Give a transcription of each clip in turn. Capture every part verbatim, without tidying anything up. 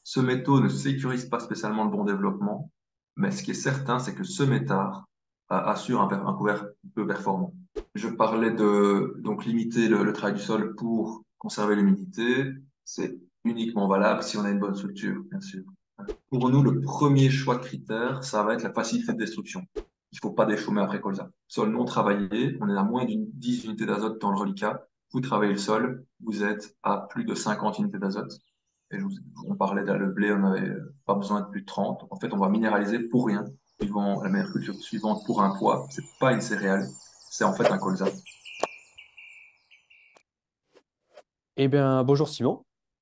Ce métaux ne sécurise pas spécialement le bon développement, mais ce qui est certain, c'est que ce métard euh, assure un, per- un couvert peu performant. Je parlais de donc limiter le, le travail du sol pour conserver l'humidité. C'est uniquement valable si on a une bonne structure, bien sûr. Pour nous, le premier choix de critère, ça va être la facilité de destruction. Il ne faut pas déchaumer après colza. Sol non travaillé, on est à moins d'une dix unités d'azote dans le reliquat. Vous travaillez le sol, vous êtes à plus de cinquante unités d'azote. Et je vous- on parlait de le blé, on n'avait pas besoin de plus de trente. En fait, on va minéraliser pour rien, suivant la meilleure culture suivante pour un poids. C'est pas une céréale, c'est en fait un colza. Eh bien, bonjour Simon.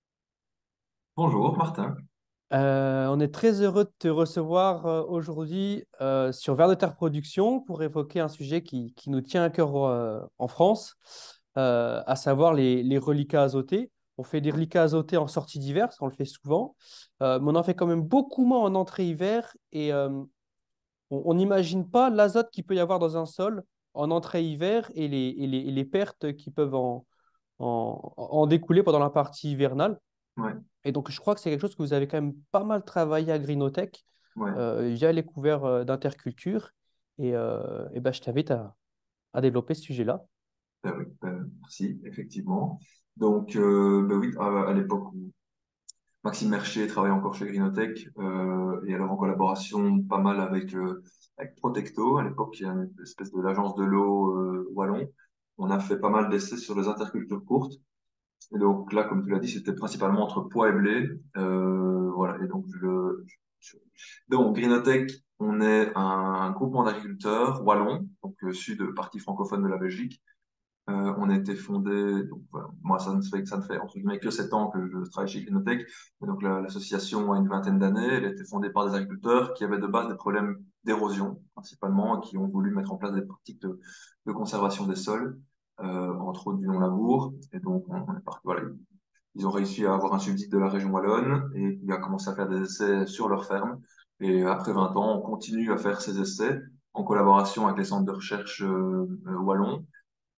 Bonjour, Martin. Euh, on est très heureux de te recevoir euh, aujourd'hui euh, sur Vers de Terre Production pour évoquer un sujet qui, qui nous tient à cœur euh, en France, euh, à savoir les, les reliquats azotés. On fait des reliquats azotés en sortie d'hiver, ça on le fait souvent, euh, mais on en fait quand même beaucoup moins en entrée hiver et euh, on on n'imagine pas l'azote qu'il peut y avoir dans un sol en entrée hiver et les, et les, et les pertes qui peuvent en, en, en découler pendant la partie hivernale. Ouais, Et donc, je crois que c'est quelque chose que vous avez quand même pas mal travaillé à Greenotech ouais. euh, via les couverts euh, d'interculture. Et, euh, et ben, je t'invite à, à développer ce sujet-là. Ben oui, ben, merci, effectivement. Donc, euh, ben oui, à, à l'époque où Maxime Mercier travaille encore chez Greenotech, euh, et alors en collaboration pas mal avec, euh, avec Protecto, à l'époque, il y a une espèce de l'agence de l'eau euh, wallon. On a fait pas mal d'essais sur les intercultures courtes. Et donc là, comme tu l'as dit, c'était principalement entre pois et blé. Euh, voilà. Et donc, je, je- donc Greenotech, on est un, groupement d'agriculteurs wallons, donc euh, sud partie francophone de la Belgique. Euh, on a été fondé, donc voilà, moi ça ne fait ça ne fait entre guillemets que sept ans que je travaille chez Greenotech. Et donc la- l'association a une vingtaine d'années. Elle a été fondée par des agriculteurs qui avaient de base des problèmes d'érosion principalement, et qui ont voulu mettre en place des pratiques de, de conservation des sols, euh, entre autres du non-labour. Et donc on, on est parti, voilà, ils ont réussi à avoir un subside de la région wallonne et ils ont commencé à faire des essais sur leur ferme. Et après vingt ans, on continue à faire ces essais en collaboration avec les centres de recherche euh, euh, wallons,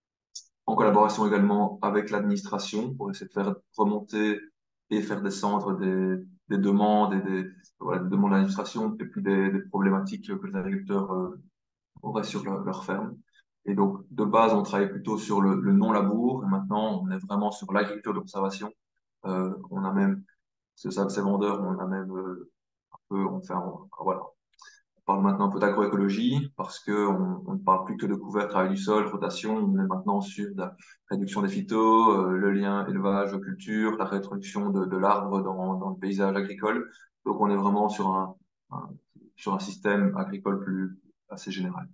en collaboration également avec l'administration pour essayer de faire remonter et faire descendre des, des demandes et des, voilà, des demandes de l'administration et puis des, des problématiques que les agriculteurs euh, auraient sur leur, leur ferme. Et donc, de base, on travaillait plutôt sur le, le non-labour et maintenant, on est vraiment sur l'agriculture de conservation. Euh, on a même, c'est ça, ces vendeurs, on a même euh, un peu, on fait un- voilà, on parle maintenant un peu d'agroécologie parce que on, on ne parle plus que de couvert, travail du sol, rotation. On est maintenant sur la réduction des phytos, euh, le lien élevage-culture, la réintroduction de, de l'arbre dans, dans le paysage agricole. Donc, on est vraiment sur un, un- sur un système agricole plus assez général.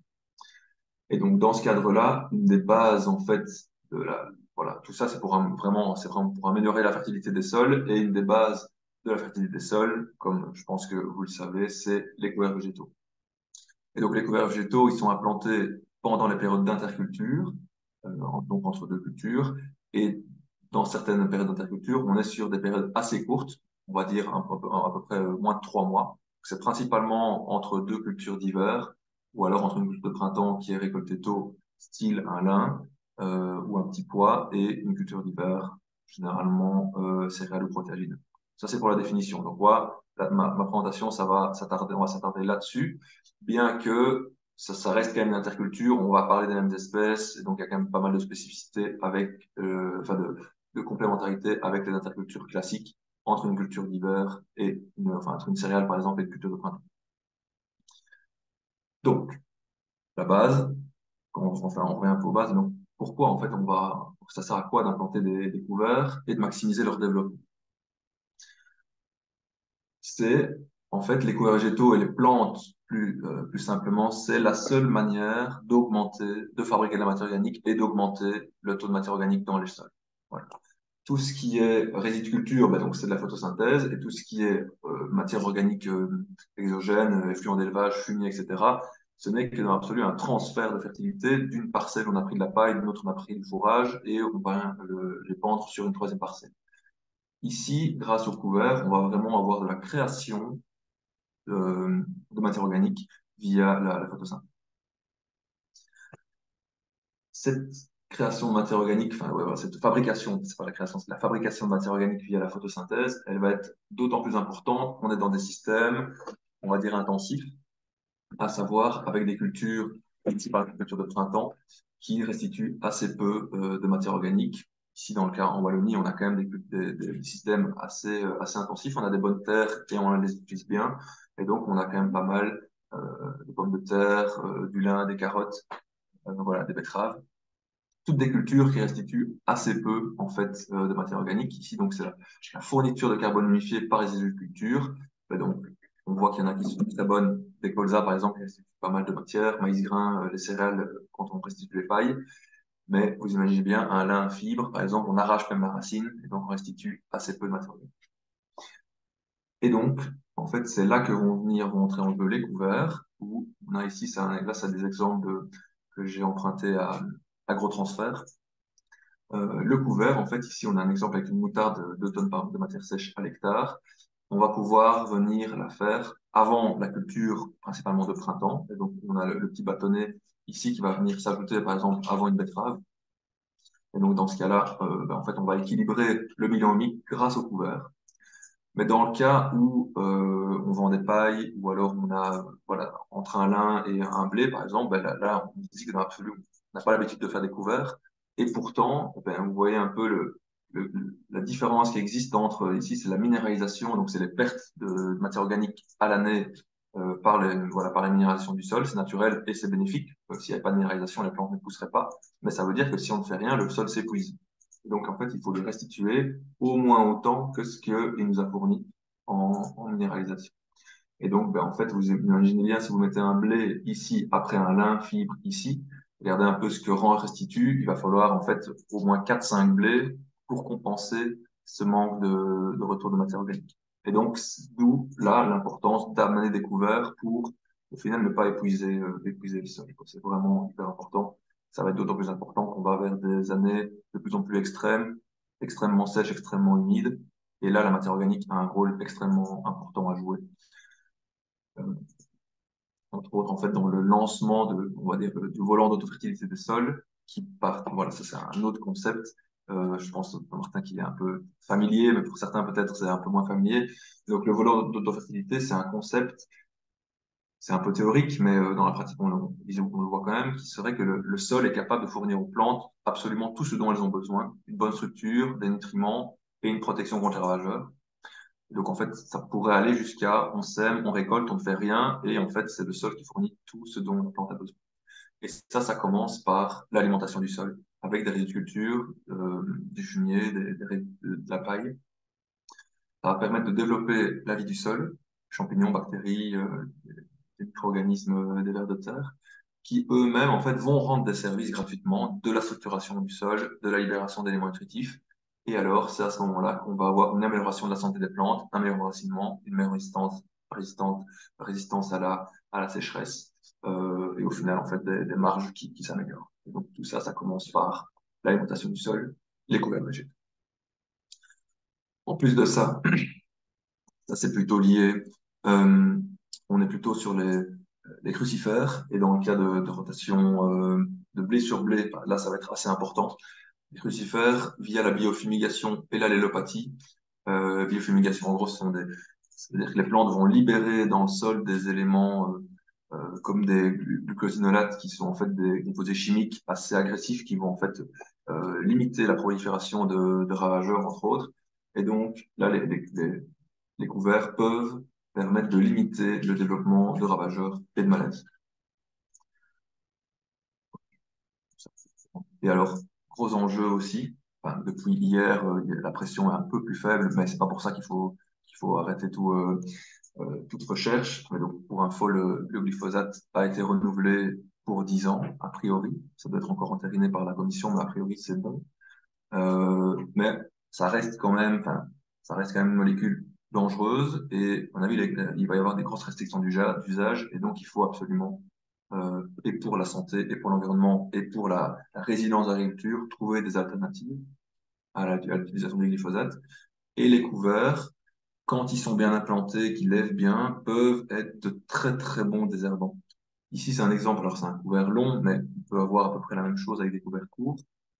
Et donc, dans ce cadre-là, une des bases, en fait, de la, voilà, tout ça, c'est pour un- vraiment, c'est vraiment pour améliorer la fertilité des sols. Et une des bases de la fertilité des sols, comme je pense que vous le savez, c'est les couverts végétaux. Et donc, les couverts végétaux, ils sont implantés pendant les périodes d'interculture, euh, en- donc entre deux cultures. Et dans certaines périodes d'interculture, on est sur des périodes assez courtes, on va dire un peu- à peu près euh, moins de trois mois. C'est principalement entre deux cultures d'hiver, ou alors entre une culture de printemps qui est récoltée tôt, style un lin, euh, ou un petit pois, et une culture d'hiver, généralement euh, céréales ou protéagineux. Ça, c'est pour la définition. Donc, voilà, la- ma, ma présentation, ça va s'attarder, on va s'attarder là-dessus, bien que ça, ça reste quand même une interculture, on va parler des mêmes espèces, et donc il y a quand même pas mal de spécificités avec, euh, enfin de, de complémentarité avec les intercultures classiques entre une culture d'hiver et une, enfin entre une céréale par exemple et une culture de printemps. Donc, la base, quand on, enfin, on revient un peu aux bases, donc pourquoi en fait on va, ça sert à quoi d'implanter des, des couverts et de maximiser leur développement? C'est en fait les couverts végétaux et les plantes plus, euh, plus simplement, c'est la seule manière d'augmenter, de fabriquer de la matière organique et d'augmenter le taux de matière organique dans les sols. Voilà. Tout ce qui est résidiculture, ben donc c'est de la photosynthèse, et tout ce qui est euh, matière organique euh, exogène, euh, effluents d'élevage, fumier, et cetera, ce n'est que dans l'absolu un transfert de fertilité. D'une parcelle, on a pris de la paille, d'une autre, on a pris du fourrage, et on va le, les pendre sur une troisième parcelle. Ici, grâce au couvert, on va vraiment avoir de la création de, de matière organique via la, la photosynthèse. Cette création de matière organique, enfin, ouais, voilà, cette fabrication, c'est pas la création, c'est la fabrication de matière organique via la photosynthèse, elle va être d'autant plus importante qu'on est dans des systèmes, on va dire, intensifs, à savoir avec des cultures, ici par exemple, culture de printemps, qui restituent assez peu euh, de matière organique. Ici, dans le cas en Wallonie, on a quand même des, des, des systèmes assez, euh, assez intensifs, on a des bonnes terres et on les utilise bien, et donc on a quand même pas mal euh, de pommes de terre, euh, du lin, des carottes, euh, voilà, des betteraves, toutes des cultures qui restituent assez peu en fait euh, de matière organique. Ici, donc c'est la, la fourniture de carbone humifié par les agricultures. Et donc, on voit qu'il y en a qui sont très bonnes. Des colzas, par exemple, qui restituent pas mal de matière. Maïs grain, euh, les céréales, euh, quand on restitue les pailles. Mais vous imaginez bien, un lin fibre, par exemple, on arrache même la racine et donc on restitue assez peu de matière organique. Et donc, en fait, c'est là que vont venir vont entrer en jeu les couverts, où on a ici, ça, là, ça des exemples de, que j'ai empruntés à AgroTransfert. Euh, le couvert, en fait, ici, on a un exemple avec une moutarde de deux tonnes par, de matière sèche à l'hectare. On va pouvoir venir la faire avant la culture, principalement de printemps. Et donc, on a le, le petit bâtonnet ici qui va venir s'ajouter, par exemple, avant une betterave. Et donc, dans ce cas-là, euh, ben, en fait, on va équilibrer le bilan humique grâce au couvert. Mais dans le cas où euh, on vend des pailles ou alors on a voilà entre un lin et un blé par exemple, ben là, là on dit que dans l'absolu on n'a pas l'habitude de faire des couverts et pourtant ben, vous voyez un peu le, le, la différence qui existe entre ici c'est la minéralisation donc c'est les pertes de, de matière organique à l'année euh, par les voilà par la minéralisation du sol, c'est naturel et c'est bénéfique. Euh, S'il n'y avait pas de minéralisation les plantes ne pousseraient pas, mais ça veut dire que si on ne fait rien le sol s'épuise. Donc en fait il faut le restituer au moins autant que ce qu'il nous a fourni en, en minéralisation. Et donc, ben, en fait, vous imaginez bien, si vous mettez un blé ici, après un lin fibre ici, regardez un peu ce que rend restitue, il va falloir en fait au moins quatre cinq blés pour compenser ce manque de, de retour de matière organique. Et donc, d'où là l'importance d'amener des couverts pour, au final, ne pas épuiser, euh, épuiser le sol. C'est vraiment hyper important. Ça va être d'autant plus important qu'on va vers des années de plus en plus extrêmes, extrêmement sèches, extrêmement humides. Et là, la matière organique a un rôle extrêmement important à jouer. Euh, entre autres, en fait, dans le lancement de, on va dire, du volant d'autofertilité des sols, qui part, voilà, ça c'est un autre concept. Euh, je pense, Martin, qui est un peu familier, mais pour certains, peut-être, c'est un peu moins familier. Donc, le volant d'autofertilité, c'est un concept, c'est un peu théorique, mais euh, dans la pratique, on, on, disons, on le voit quand même, qui serait que le, le sol est capable de fournir aux plantes absolument tout ce dont elles ont besoin, une bonne structure, des nutriments et une protection contre les ravageurs. Donc, en fait, ça pourrait aller jusqu'à on sème, on récolte, on ne fait rien, et en fait, c'est le sol qui fournit tout ce dont la plante a besoin. Et ça, ça commence par l'alimentation du sol, avec des résidus de culture, euh, du fumier, des, des, de la paille. Ça va permettre de développer la vie du sol, champignons, bactéries, euh, des micro-organismes, euh, des vers de terre, qui eux-mêmes, en fait, vont rendre des services gratuitement de la structuration du sol, de la libération d'éléments nutritifs. Et alors, c'est à ce moment-là qu'on va avoir une amélioration de la santé des plantes, un meilleur enracinement, une meilleure résistance, résistance, résistance à la, à la sécheresse, euh, et au final, en fait, des, des marges qui, qui s'améliorent. Et donc, tout ça, ça commence par l'alimentation du sol, les couverts végétaux. En plus de ça, ça c'est plutôt lié, euh, on est plutôt sur les, les crucifères, et dans le cas de, de rotation euh, de blé sur blé, bah, là, ça va être assez important. Les crucifères, via la biofumigation et l'allélopathie, euh, biofumigation, en gros, ce sont des, c'est-à-dire que les plantes vont libérer dans le sol des éléments euh, euh, comme des glucosinolates qui sont en fait des composés chimiques assez agressifs qui vont en fait euh, limiter la prolifération de, de ravageurs, entre autres. Et donc, là, les, les, les, les couverts peuvent permettre de limiter le développement de ravageurs et de maladies. Et alors, gros enjeu aussi, enfin, depuis hier, euh, la pression est un peu plus faible, mais c'est pas pour ça qu'il faut, qu'il faut arrêter tout, euh, euh, toute recherche. Mais donc, pour info, le, le glyphosate a été renouvelé pour dix ans, a priori. Ça doit être encore entériné par la commission, mais a priori, c'est bon. Euh, mais ça reste quand même, enfin, ça reste quand même une molécule dangereuse et, à mon avis, il va y avoir des grosses restrictions d'usage et donc il faut absolument, euh, et pour la santé, et pour l'environnement, et pour la, la résilience de l'agriculture, trouver des alternatives à la- à l'utilisation du glyphosate. Et les couverts, quand ils sont bien implantés, qu'ils lèvent bien, peuvent être de très très bons désherbants. Ici, c'est un exemple, alors c'est un couvert long, mais on peut avoir à peu près la même chose avec des couverts courts.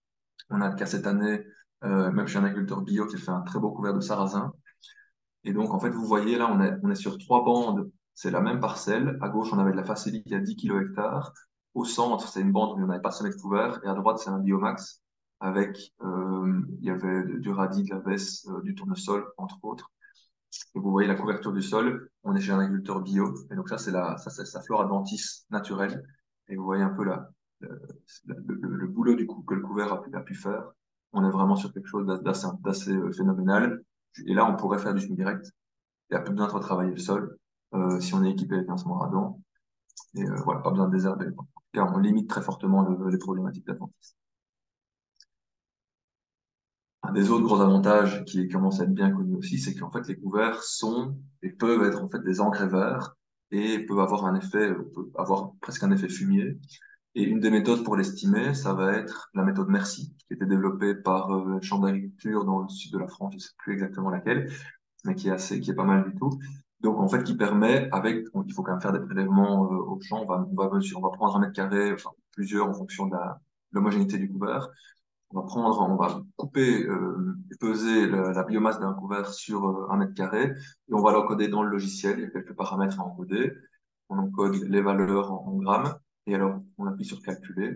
On a le cas cette année, euh, même chez un agriculteur bio qui fait un très beau couvert de sarrasin. Et donc, en fait, vous voyez là, on est, on est sur trois bandes. C'est la même parcelle. À gauche, on avait de la facélie qui a dix kilos hectares. Au centre, c'est une bande où on n'avait pas semé de couvert. Et à droite, c'est un biomax avec, euh, il y avait du radis, de la vesse, euh, du tournesol, entre autres. Et vous voyez la couverture du sol. On est chez un agriculteur bio. Et donc ça, c'est la, ça, c'est sa flore adventice naturelle. Et vous voyez un peu la, le, le, le- le boulot du coup que le couvert a pu, a pu faire. On est vraiment sur quelque chose d'assez, d'assez euh, phénoménal. Et là, on pourrait faire du semi direct. Il n'y a plus besoin de retravailler le sol euh, si on est équipé avec un semoir à dents. Et euh, voilà, pas besoin de désherber. En tout cas, on limite très fortement le- les problématiques d'adventice. Un des autres gros avantages qui commence à être bien connu aussi, c'est qu'en fait, les couverts sont et peuvent être en fait des engrais verts et peuvent avoir un effet, euh, peuvent avoir presque un effet fumier. Et une des méthodes pour l'estimer, ça va être la méthode Merci, qui a été développée par euh, la Chambre d'agriculture dans le sud de la France, je ne sais plus exactement laquelle, mais qui est assez, qui est pas mal du tout. Donc, en fait, qui permet, avec, donc, il faut quand même faire des prélèvements euh, au champ, on va, on va mesurer, on va prendre un mètre carré, enfin, plusieurs en fonction de la, de l'homogénéité du couvert. On va prendre, on va couper euh, et peser le- la biomasse d'un couvert sur euh, un mètre carré et on va l'encoder dans le logiciel. Il y a quelques paramètres à encoder. On encode les valeurs en, en grammes et alors on appuie sur calculer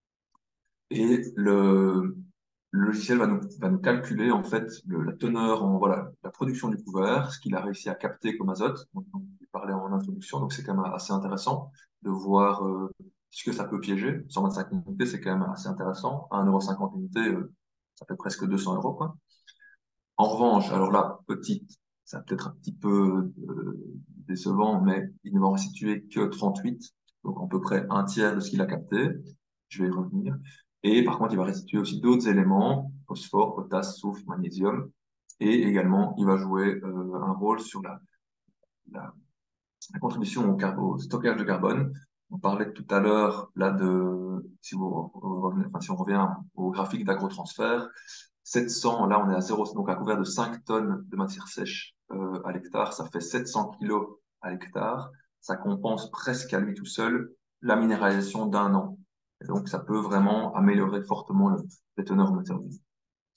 et le, le logiciel va nous, va nous calculer en fait le- la teneur en voilà la production du couvert, ce qu'il a réussi à capter comme azote. Donc, on parlait en introduction, donc c'est quand même assez intéressant de voir euh, ce que ça peut piéger. cent vingt-cinq unités, c'est quand même assez intéressant. À un euro cinquante unité, euh, ça fait presque deux cents euros, quoi. En revanche, alors là, petite, ça va peut-être un petit peu euh, décevant, mais il ne va en restituer que trente-huit, donc à peu près un tiers de ce qu'il a capté. Je vais y revenir. Et par contre, il va restituer aussi d'autres éléments, phosphore, potasse, soufre, magnésium. Et également, il va jouer euh, un rôle sur la, la, la contribution au, car- au stockage de carbone. On parlait tout à l'heure là de, si vous revenez, enfin, si on revient au graphique d'agrotransfert, sept cents, là on est à zéro, donc un couvert de cinq tonnes de matière sèche euh, à l'hectare, ça fait sept cents kilos à l'hectare. Ça compense presque à lui tout seul la minéralisation d'un an. Et donc ça peut vraiment améliorer fortement le, les teneurs en matière organique.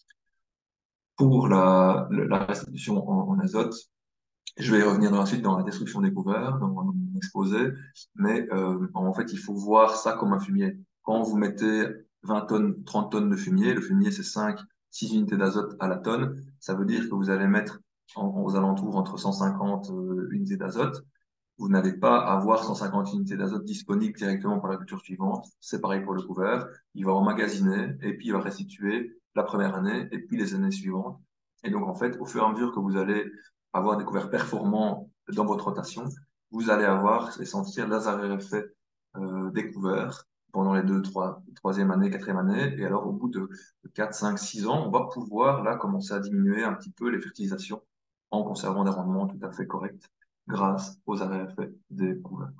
Pour la, la restitution en, en azote, je vais y revenir dans la suite dans la destruction des couverts, dans mon exposé, mais euh, en fait, il faut voir ça comme un fumier. Quand vous mettez vingt tonnes, trente tonnes de fumier, le fumier c'est cinq, six unités d'azote à la tonne, ça veut dire que vous allez mettre en, aux alentours entre cent cinquante euh, unités d'azote. Vous n'allez pas avoir cent cinquante unités d'azote disponibles directement pour la culture suivante. C'est pareil pour le couvert. Il va emmagasiner et puis il va restituer la première année et puis les années suivantes. Et donc, en fait, au fur et à mesure que vous allez avoir des couverts performants dans votre rotation, vous allez avoir et sentir l'arrière-effet euh, des couverts pendant les deux, trois, troisième année, quatrième année. Et alors, au bout de quatre, cinq, six ans, on va pouvoir là commencer à diminuer un petit peu les fertilisations en conservant des rendements tout à fait corrects grâce aux arrêts-effets des couverts.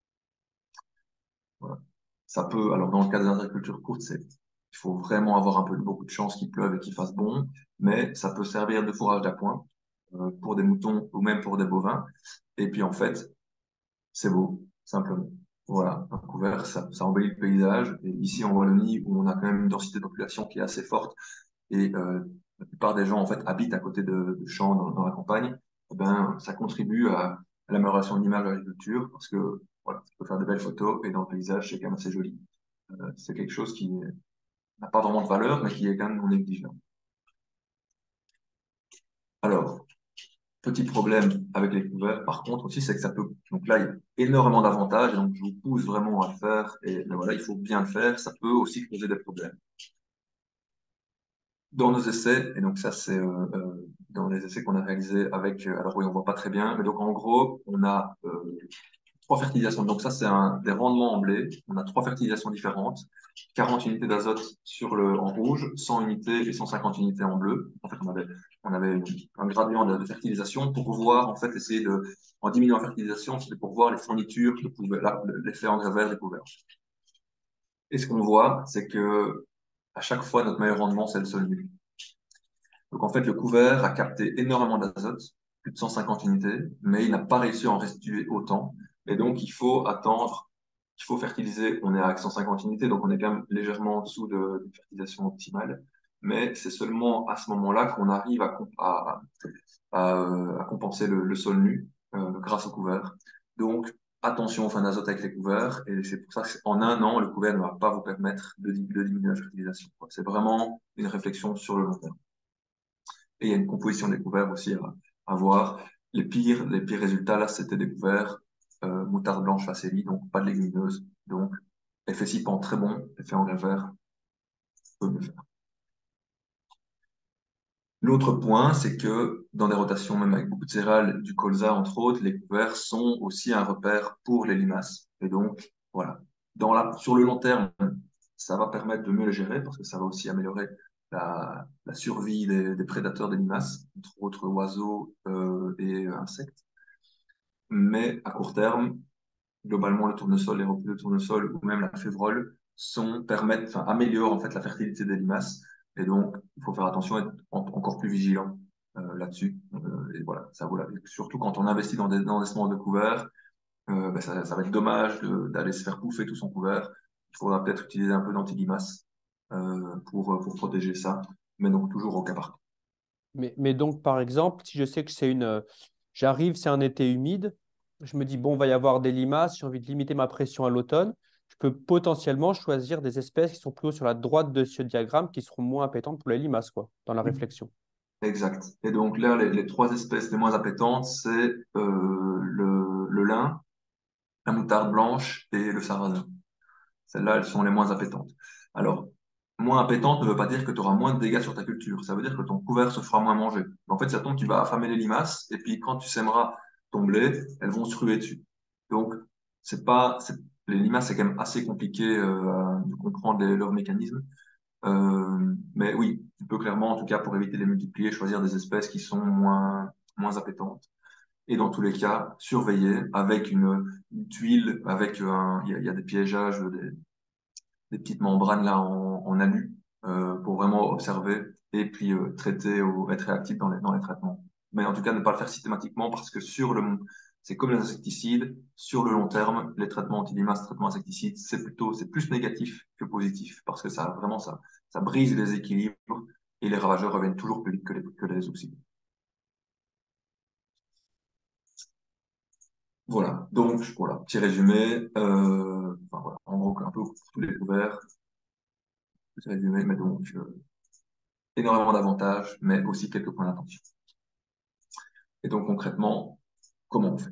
Voilà. Ça peut, alors dans le cas de l'agriculture courte, c'est, il faut vraiment avoir un peu beaucoup de chance qu'il pleuve et qu'il fasse bon, mais ça peut servir de fourrage d'appoint euh, pour des moutons ou même pour des bovins. Et puis en fait, c'est beau, simplement. Voilà, un couvert, ça, ça embellit le paysage. Et ici en Wallonie, où on a quand même une densité de population qui est assez forte, et euh, la plupart des gens en fait habitent à côté de, de champs dans, dans la campagne, eh ben, ça contribue à, à l'amélioration de l'image de l'agriculture parce que voilà, tu peux faire de belles photos et dans le paysage, c'est quand même assez joli. Euh, c'est quelque chose qui n'a pas vraiment de valeur, mais qui est quand même non négligeable. Alors, petit problème avec les couverts, par contre, aussi, c'est que ça peut. Donc là, il y a énormément d'avantages, et donc je vous pousse vraiment à le faire, et ben voilà, il faut bien le faire. Ça peut aussi causer des problèmes. Dans nos essais, et donc ça c'est euh, euh, dans les essais qu'on a réalisés avec, euh, alors oui on voit pas très bien, mais donc en gros on a euh, trois fertilisations, donc ça c'est un des rendements en blé, on a trois fertilisations différentes, quarante unités d'azote sur le en rouge, cent unités et cent cinquante unités en bleu. En fait on avait, on avait un gradient de, de fertilisation pour voir en fait essayer de, en diminuant la fertilisation, c'était pour voir les fournitures que pouvait, là, l'effet engrais vert des couverts. Et ce qu'on voit, c'est que à chaque fois notre meilleur rendement c'est le sol nu. Donc en fait, le couvert a capté énormément d'azote, plus de cent cinquante unités, mais il n'a pas réussi à en restituer autant. Et donc il faut attendre qu'il faut fertiliser, on est à cent cinquante unités, donc on est quand même légèrement en dessous de, de fertilisation optimale. Mais c'est seulement à ce moment-là qu'on arrive à, à, à, à compenser le, le sol nu euh, grâce au couvert. Donc, attention au fin d'azote avec les couverts, et c'est pour ça qu'en un an, le couvert ne va pas vous permettre de, de diminuer la fertilisation. C'est vraiment une réflexion sur le long terme. Et il y a une composition des couverts aussi à, à voir. Les pires, les pires résultats, là, c'était des couverts euh, moutarde blanche facélie, donc pas de légumineuses. Donc, effet cipant très bon, effet engrais vert, peut mieux faire. L'autre point, c'est que dans des rotations, même avec beaucoup de céréales, du colza entre autres, les couverts sont aussi un repère pour les limaces. Et donc, voilà. Dans la, sur le long terme, ça va permettre de mieux les gérer parce que ça va aussi améliorer la, la survie des, des prédateurs des limaces, entre autres oiseaux euh, et insectes. Mais à court terme, globalement, le tournesol, les replis de tournesol ou même la févrole sont, permettent, enfin, améliorent en fait la fertilité des limaces. Et donc, il faut faire attention, être en- encore plus vigilant euh, là-dessus. Euh, et voilà, ça vaut la- surtout quand on investit dans des, dans des semences de couvert, euh, ben, ça, ça va être dommage de- d'aller se faire bouffer tout son couvert. Il faudra peut-être utiliser un peu d'anti-limaces euh, pour, pour protéger ça, mais donc toujours au cas par cas. Mais, mais donc, par exemple, si je sais que c'est une, euh, j'arrive, c'est un été humide, je me dis, bon, il va y avoir des limaces, j'ai envie de limiter ma pression à l'automne, je peux potentiellement choisir des espèces qui sont plutôt sur la droite de ce diagramme, qui seront moins appétentes pour les limaces, quoi, dans la réflexion. Exact. Et donc là, les, les trois espèces les moins appétentes, c'est euh, le, le lin, la moutarde blanche et le sarrasin. Celles-là, elles sont les moins appétentes. Alors, moins appétente ne veut pas dire que tu auras moins de dégâts sur ta culture. Ça veut dire que ton couvert se fera moins manger. En fait, ça tombe, tu vas affamer les limaces, et puis quand tu sèmeras ton blé, elles vont se ruer dessus. Donc, c'est pas, c'est- les limaces, c'est quand même assez compliqué euh, de comprendre les- leurs mécanismes. Euh, mais oui, tu peux clairement, en tout cas pour éviter de les multiplier, choisir des espèces qui sont moins, moins appétentes. Et dans tous les cas, surveiller avec une, une tuile, avec un, il y a, il y a des piégeages, des, des petites membranes là en, en alu euh, pour vraiment observer et puis euh, traiter ou être réactif dans les, dans les traitements. Mais en tout cas, ne pas le faire systématiquement parce que sur le, c'est comme les insecticides, sur le long terme, les traitements anti-limaces, traitements insecticides, c'est plutôt, c'est plus négatif que positif parce que ça, vraiment, ça, ça brise les équilibres et les ravageurs reviennent toujours plus vite que les, que les oxydes. Voilà, donc voilà, petit résumé. Euh, enfin, voilà, en gros, un peu pour tous les couverts, petit résumé, mais donc euh, énormément d'avantages, mais aussi quelques points d'attention. Et donc concrètement, comment on fait?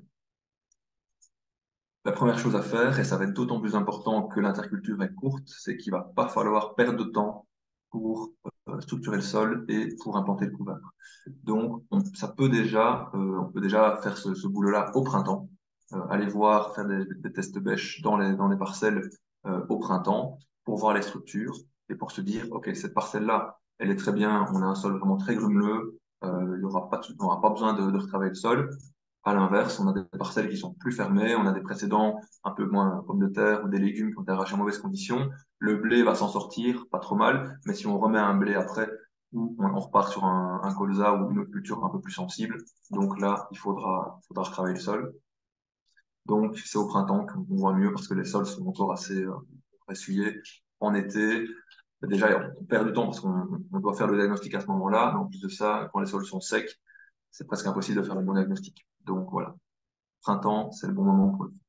La première chose à faire, et ça va être d'autant plus important que l'interculture est courte, c'est qu'il va pas falloir perdre de temps pour euh, structurer le sol et pour implanter le couvert. Donc, on, ça peut déjà, euh, on peut déjà faire ce, ce boulot-là au printemps, euh, aller voir, faire des, des tests bêches dans les, dans les parcelles euh, au printemps pour voir les structures et pour se dire, OK, cette parcelle-là, elle est très bien, on a un sol vraiment très grumeleux, euh, il y aura pas, de- on n'aura pas besoin de, de retravailler le sol. À l'inverse, on a des parcelles qui sont plus fermées, on a des précédents un peu moins pommes de terre ou des légumes qui ont été arrachés en mauvaise condition. Le blé va s'en sortir, pas trop mal, mais si on remet un blé après, ou on, on repart sur un, un colza ou une autre culture un peu plus sensible, donc là, il faudra, faudra retravailler le sol. Donc, c'est au printemps qu'on voit mieux parce que les sols sont encore assez euh, essuyés. En été, déjà, on perd du temps parce qu'on on doit faire le diagnostic à ce moment-là. Mais en plus de ça, quand les sols sont secs, c'est presque impossible de faire le bon diagnostic. Donc voilà, printemps, c'est le bon moment pour le faire.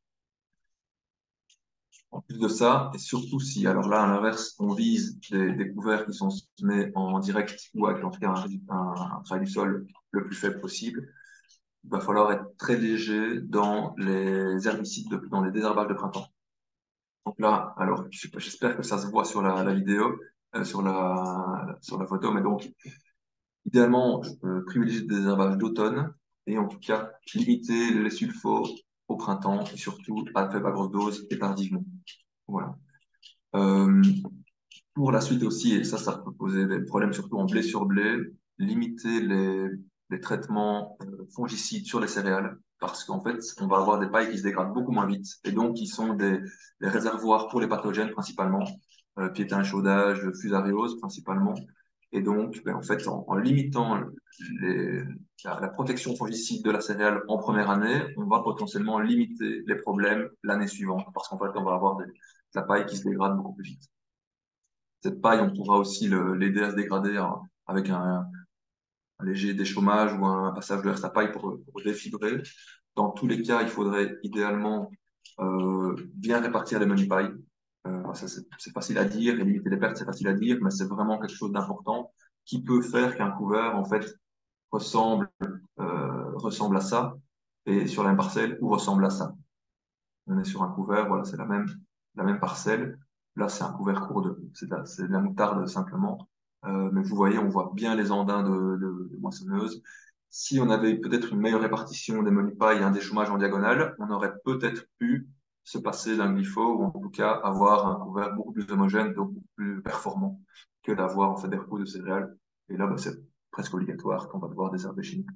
En plus de ça, et surtout si, alors là, à l'inverse, on vise des, des couverts qui sont semés en direct ou avec en tout cas un, un, un travail du sol le plus faible possible, il va falloir être très léger dans les herbicides, de, dans les désherbages de printemps. Donc là, alors, je sais pas, j'espère que ça se voit sur la, la vidéo, euh, sur la, sur la photo, mais donc, idéalement, je peux privilégier des désherbages d'automne et en tout cas, limiter les sulfos au printemps et surtout à faible à grosse dose et tardivement. Voilà. Euh, pour la suite aussi, et ça, ça peut poser des problèmes surtout en blé sur blé, limiter les, les traitements euh, fongicides sur les céréales, parce qu'en fait, on va avoir des pailles qui se dégradent beaucoup moins vite, et donc qui sont des, des réservoirs pour les pathogènes principalement, euh, piétin chaudage, fusariose principalement. Et donc, ben, en fait, en, en limitant les, la, la protection fongicide de la céréale en première année, on va potentiellement limiter les problèmes l'année suivante, parce qu'en fait, on va avoir des, de la paille qui se dégrade beaucoup plus vite. Cette paille, on pourra aussi le- l'aider à se dégrader hein, avec un, un léger déchômage ou un passage de sa paille pour, pour défibrer. Dans tous les cas, il faudrait idéalement euh, bien répartir les menus pailles. Euh, ça, c'est c'est facile à dire, et limiter les pertes, c'est facile à dire, mais c'est vraiment quelque chose d'important qui peut faire qu'un couvert, en fait, ressemble, euh, ressemble à ça, et sur la même parcelle, ou ressemble à ça. On est sur un couvert, voilà, c'est la même, la même parcelle. Là, c'est un couvert court de, c'est de la, c'est de la moutarde simplement. Euh, mais vous voyez, on voit bien les andins de, de, de moissonneuse. Si on avait peut-être une meilleure répartition des menus pailles et un déchômage en diagonale, on aurait peut-être pu se passer d'un glypho ou en tout cas avoir un couvert beaucoup plus homogène, donc beaucoup plus performant que d'avoir en fait des repos de céréales. Et là, bah, c'est presque obligatoire qu'on va devoir désherber chimiquement.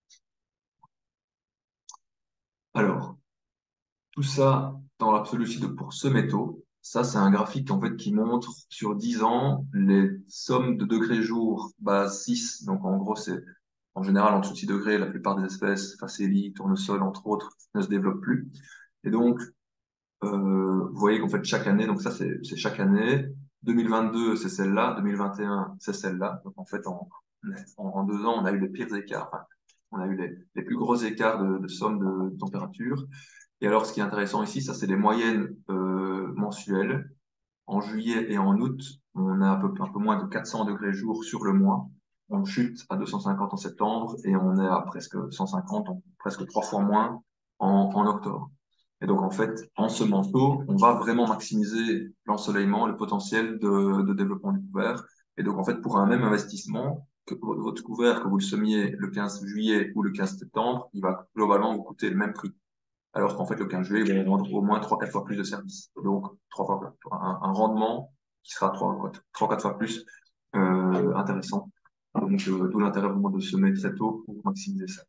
Alors, tout ça dans l'absolu aussi de pour ce métaux. Ça, c'est un graphique en fait qui montre sur dix ans les sommes de degrés jour base six. Donc en gros, c'est en général en dessous de six degrés, la plupart des espèces, facélie, tournesol, entre autres, ne se développent plus. Et donc, euh, vous voyez qu'en fait chaque année, donc ça c'est c'est chaque année, deux mille vingt-deux c'est celle-là, deux mille vingt et un c'est celle-là. Donc en fait en, en, en deux ans, on a eu les pires écarts, enfin, on a eu les, les plus gros écarts de, de somme de, de température. Et alors, ce qui est intéressant ici, ça, c'est les moyennes euh, mensuelles. En juillet et en août, on a un peu, un peu moins de quatre cents degrés jour sur le mois. On chute à deux cent cinquante en septembre et on est à presque cent cinquante, donc presque trois fois moins en, en octobre. Et donc, en fait, en ce manteau, on va vraiment maximiser l'ensoleillement, le potentiel de, de développement du couvert. Et donc, en fait, pour un même investissement, que votre couvert, que vous le semiez le quinze juillet ou le quinze septembre, il va globalement vous coûter le même prix. Alors qu'en fait, le quinze juillet, ils vont rendre au moins trois quatre fois plus de services. Donc, trois fois, un, un rendement qui sera trois quatre fois plus euh, intéressant. Donc, euh, d'où l'intérêt vraiment de semer très tôt pour maximiser ça.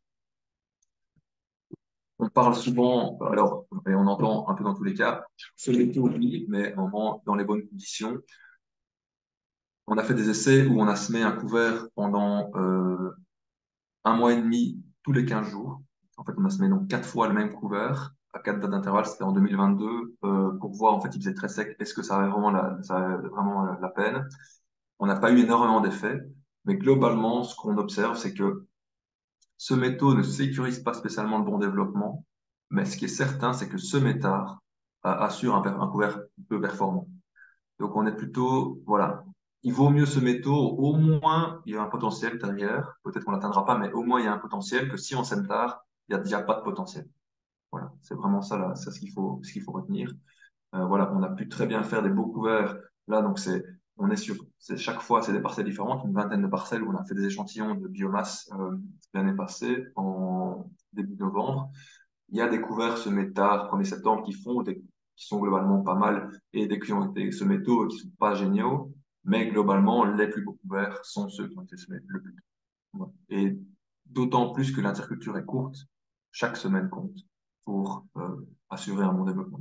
On parle souvent, alors, et on entend un peu dans tous les cas, semer tôt, oui, mais vraiment dans les bonnes conditions. On a fait des essais où on a semé un couvert pendant euh, un mois et demi tous les quinze jours. En fait, on a semé donc quatre fois le même couvert à quatre dates d'intervalle, c'était en deux mille vingt-deux, euh, pour voir, en fait, il faisait très sec, est-ce que ça avait vraiment la, ça avait vraiment la, la peine. On n'a pas eu énormément d'effets, mais globalement, ce qu'on observe, c'est que ce métaux ne sécurise pas spécialement le bon développement, mais ce qui est certain, c'est que ce métard euh, assure un, un couvert peu performant. Donc on est plutôt, voilà, il vaut mieux ce métaux, au moins il y a un potentiel derrière, peut-être qu'on l'atteindra pas, mais au moins il y a un potentiel que si on sème tard, il n'y a déjà pas de potentiel. Voilà, c'est vraiment ça, là, c'est ce qu'il faut, ce qu'il faut retenir. Euh, voilà, on a pu très bien faire des beaux couverts. Là, donc c'est, on est sur, c'est chaque fois, c'est des parcelles différentes, une vingtaine de parcelles où on a fait des échantillons de biomasse euh, l'année passée, en début novembre. Il y a des couverts semés tard, premier septembre, qui font des, qui sont globalement pas mal, et des qui ont été semés tôt, qui sont pas géniaux. Mais globalement, les plus beaux couverts sont ceux qui ont été semés le plus tôt. Voilà. Et d'autant plus que l'interculture est courte, chaque semaine compte pour euh, assurer un bon développement.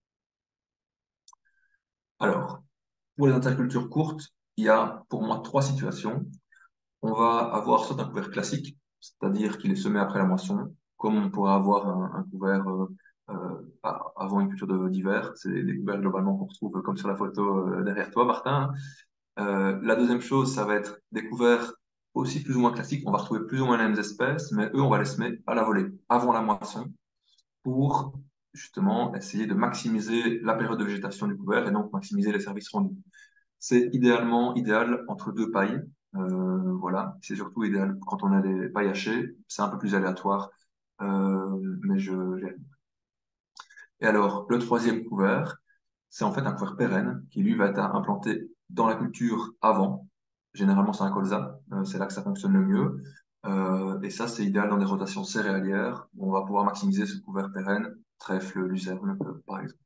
Alors, pour les intercultures courtes, il y a pour moi trois situations. On va avoir soit un couvert classique, c'est-à-dire qu'il est semé après la moisson, comme on pourrait avoir un, un couvert euh, euh, avant une culture de- d'hiver. C'est des couverts globalement qu'on retrouve comme sur la photo euh, derrière toi, Martin. Euh, la deuxième chose, ça va être des couverts aussi plus ou moins classiques. On va retrouver plus ou moins les mêmes espèces, mais eux, on va les semer à la volée, avant la moisson, pour justement essayer de maximiser la période de végétation du couvert et donc maximiser les services rendus. C'est idéalement idéal entre deux pailles. Euh, voilà, c'est surtout idéal quand on a des pailles hachées. C'est un peu plus aléatoire, euh, mais je. Et alors, le troisième couvert, c'est en fait un couvert pérenne qui lui va être implanté dans la culture avant. Généralement, c'est un colza. Euh, c'est là que ça fonctionne le mieux. Euh, et ça, c'est idéal dans des rotations céréalières où on va pouvoir maximiser ce couvert pérenne, trèfle, lucerne, euh, par exemple.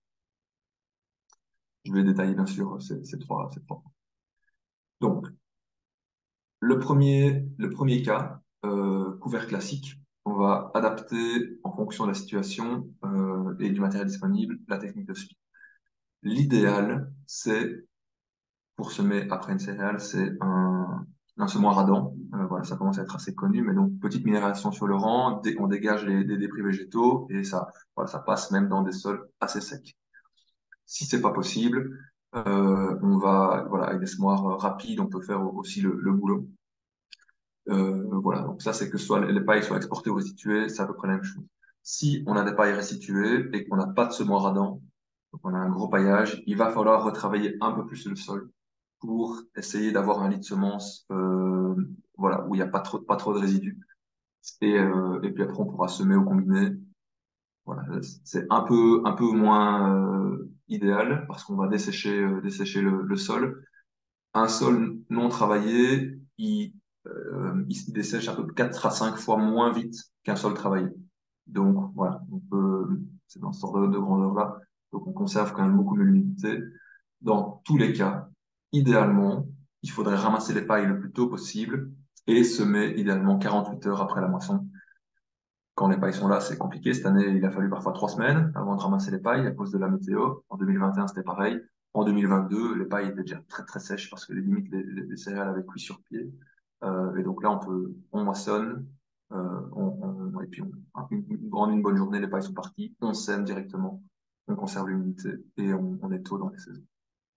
Je vais détailler bien sûr ces, ces trois, ces trois. Donc, Le premier, le premier cas, euh, couvert classique, on va adapter en fonction de la situation euh, et du matériel disponible la technique de semis. L'idéal, c'est, pour semer après une céréale, c'est un, un semoir à dents. Euh, voilà, ça commence à être assez connu, mais donc petite minéralisation sur le rang, dé- on dégage les, les débris végétaux et ça, voilà, ça passe même dans des sols assez secs. Si c'est pas possible, euh, on va, voilà, avec des semoirs euh, rapides, on peut faire aussi le, le boulot. Euh, voilà, donc ça, c'est que soit les pailles soient exportées ou restituées, c'est à peu près la même chose. Si on a des pailles restituées et qu'on n'a pas de semoir à dents, donc on a un gros paillage, il va falloir retravailler un peu plus le sol pour essayer d'avoir un lit de semences, euh, voilà, où il n'y a pas trop, pas trop de résidus. Et, euh, et puis après, on pourra semer ou combiner. Voilà, c'est un peu, un peu moins euh, idéal parce qu'on va dessécher, euh, dessécher le, le sol. Un sol non travaillé, il, euh, il se dessèche à peu près quatre à cinq fois moins vite qu'un sol travaillé. Donc voilà, on peut, c'est dans ce ordre de grandeur-là. Donc on conserve quand même beaucoup de l'humidité. Dans tous les cas, idéalement, il faudrait ramasser les pailles le plus tôt possible et semer idéalement quarante-huit heures après la moisson. Quand les pailles sont là, c'est compliqué. Cette année, il a fallu parfois trois semaines avant de ramasser les pailles à cause de la météo. En deux mille vingt et un, c'était pareil. En deux mille vingt-deux, les pailles étaient déjà très très sèches parce que les limites, les, les- les céréales avaient cuit sur pied. Euh, et donc là, on peut, on moissonne, euh, on, on- et puis on, une, une, en une bonne journée, les pailles sont parties. On sème directement, on conserve l'humidité et on, on est tôt dans les saisons.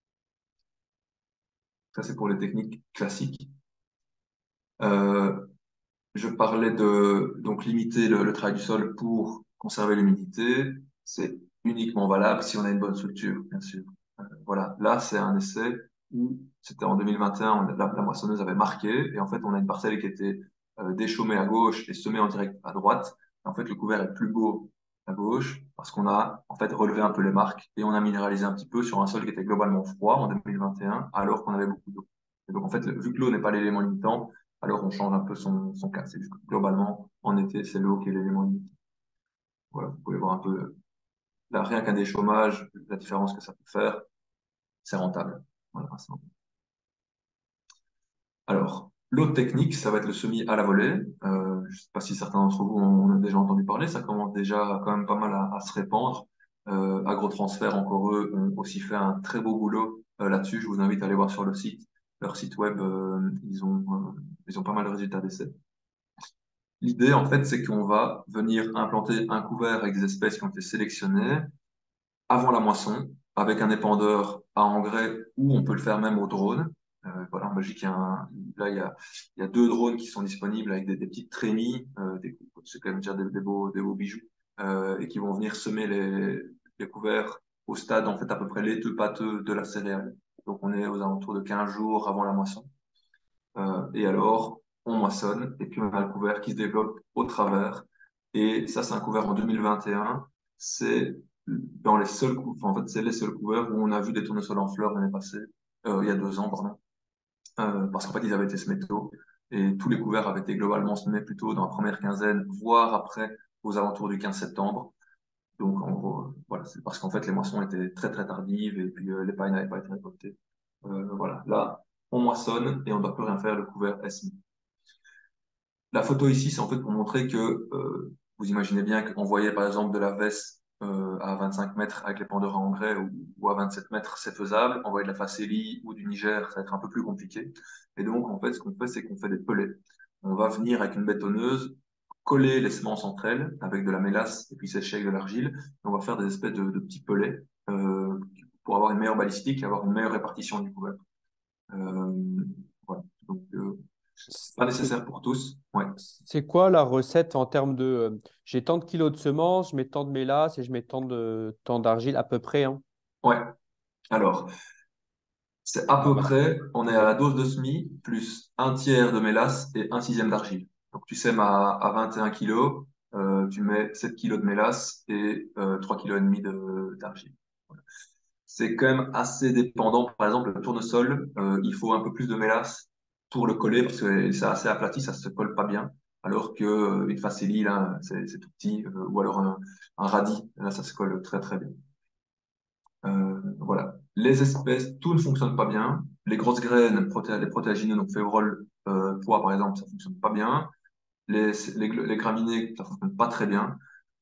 Ça, c'est pour les techniques classiques. Euh, Je parlais de donc limiter le, le travail du sol pour conserver l'humidité. C'est uniquement valable si on a une bonne structure, bien sûr. Euh, voilà, là c'est un essai où c'était en deux mille vingt et un, on- la, la moissonneuse avait marqué et en fait on a une parcelle qui était euh, déchaumée à gauche et semée en direct à droite. Et en fait le couvert est plus beau à gauche parce qu'on a en fait relevé un peu les marques et on a minéralisé un petit peu sur un sol qui était globalement froid en deux mille vingt et un alors qu'on avait beaucoup d'eau. Et donc en fait vu que l'eau n'est pas l'élément limitant, alors on change un peu son, son cas. C'est juste que globalement, en été, c'est l'eau qui est l'élément limite. Voilà, vous pouvez voir un peu, là, rien qu'un des chômages, la différence que ça peut faire, c'est rentable. Voilà, c'est bon. Alors, l'autre technique, ça va être le semis à la volée. Euh, je ne sais pas si certains d'entre vous en ont déjà entendu parler, ça commence déjà quand même pas mal à, à se répandre. Euh, Agrotransfert, encore eux, ont aussi fait un très beau boulot euh, là-dessus. Je vous invite à aller voir sur le site. Leur site web, euh, ils ont, euh, ils ont pas mal de résultats d'essais. L'idée, en fait, c'est qu'on va venir implanter un couvert avec des espèces qui ont été sélectionnées avant la moisson, avec un épandeur à engrais ou on peut le faire même au drone. Euh, voilà, en Belgique, il y a un- là, il y a, il y a deux drones qui sont disponibles avec des, des petites trémies, euh, des, c'est quand même dire des, des beaux, des beaux bijoux, euh, et qui vont venir semer les, les couverts au stade, en fait, à peu près laiteux, pâteux de la céréale. Donc, on est aux alentours de quinze jours avant la moisson. Euh, et alors, on moissonne, et puis on a le couvert qui se développe au travers. Et ça, c'est un couvert en deux mille vingt et un. C'est dans les seuls cou- enfin, en fait, c'est les seuls couverts où on a vu des tournesols en fleurs l'année passée, euh, il y a deux ans, pardon. Euh, parce qu'en fait, ils avaient été semés tôt. Et tous les couverts avaient été globalement semés plutôt dans la première quinzaine, voire après, aux alentours du quinze septembre. Donc, en gros, euh, voilà, c'est parce qu'en fait, les moissons étaient très, très tardives et puis euh, les pailles n'avaient pas été récoltées. Euh, voilà, là, on moissonne et on ne doit plus rien faire, le couvert est semé. La photo ici, c'est en fait pour montrer que euh, vous imaginez bien qu'on voyait par exemple de la veste euh, à vingt-cinq mètres avec les pendeurs à engrais ou, ou à vingt-sept mètres, c'est faisable. Envoyer de la Facélie ou du Niger, ça va être un peu plus compliqué. Et donc, en fait, ce qu'on fait, c'est qu'on fait des pelets. On va venir avec une bétonneuse, coller les semences entre elles avec de la mélasse et puis sécher avec de l'argile. On va faire des espèces de, de petits pelets euh, pour avoir une meilleure balistique et avoir une meilleure répartition du couvert. Euh, voilà. Donc, euh, pas C'est nécessaire pour tous. Ouais. c'est quoi la recette en termes de euh, j'ai tant de kilos de semences, je mets tant de mélasse et je mets tant de tant d'argile à peu près, hein. Ouais. Alors, c'est à peu près, on est à Ok. la dose de semis plus un tiers de mélasse et un sixième d'argile. Donc, tu sèmes à, à vingt et un kilos, euh, tu mets sept kilos de mélasse et euh, trois kilos et demi de- d'argile. Voilà. C'est quand même assez dépendant. Par exemple, le tournesol, euh, il faut un peu plus de mélasse pour le coller parce que c'est assez aplati, ça se colle pas bien. Alors que euh, une facélie, là, c'est c'est tout petit, euh, ou alors un, un radis, là, ça se colle très très bien. Euh, voilà. Les espèces, tout ne fonctionne pas bien. Les grosses graines, proté les protéagineux, donc févrole, euh, pois par exemple, ça fonctionne pas bien. Les, les, les graminées, ça fonctionne pas très bien.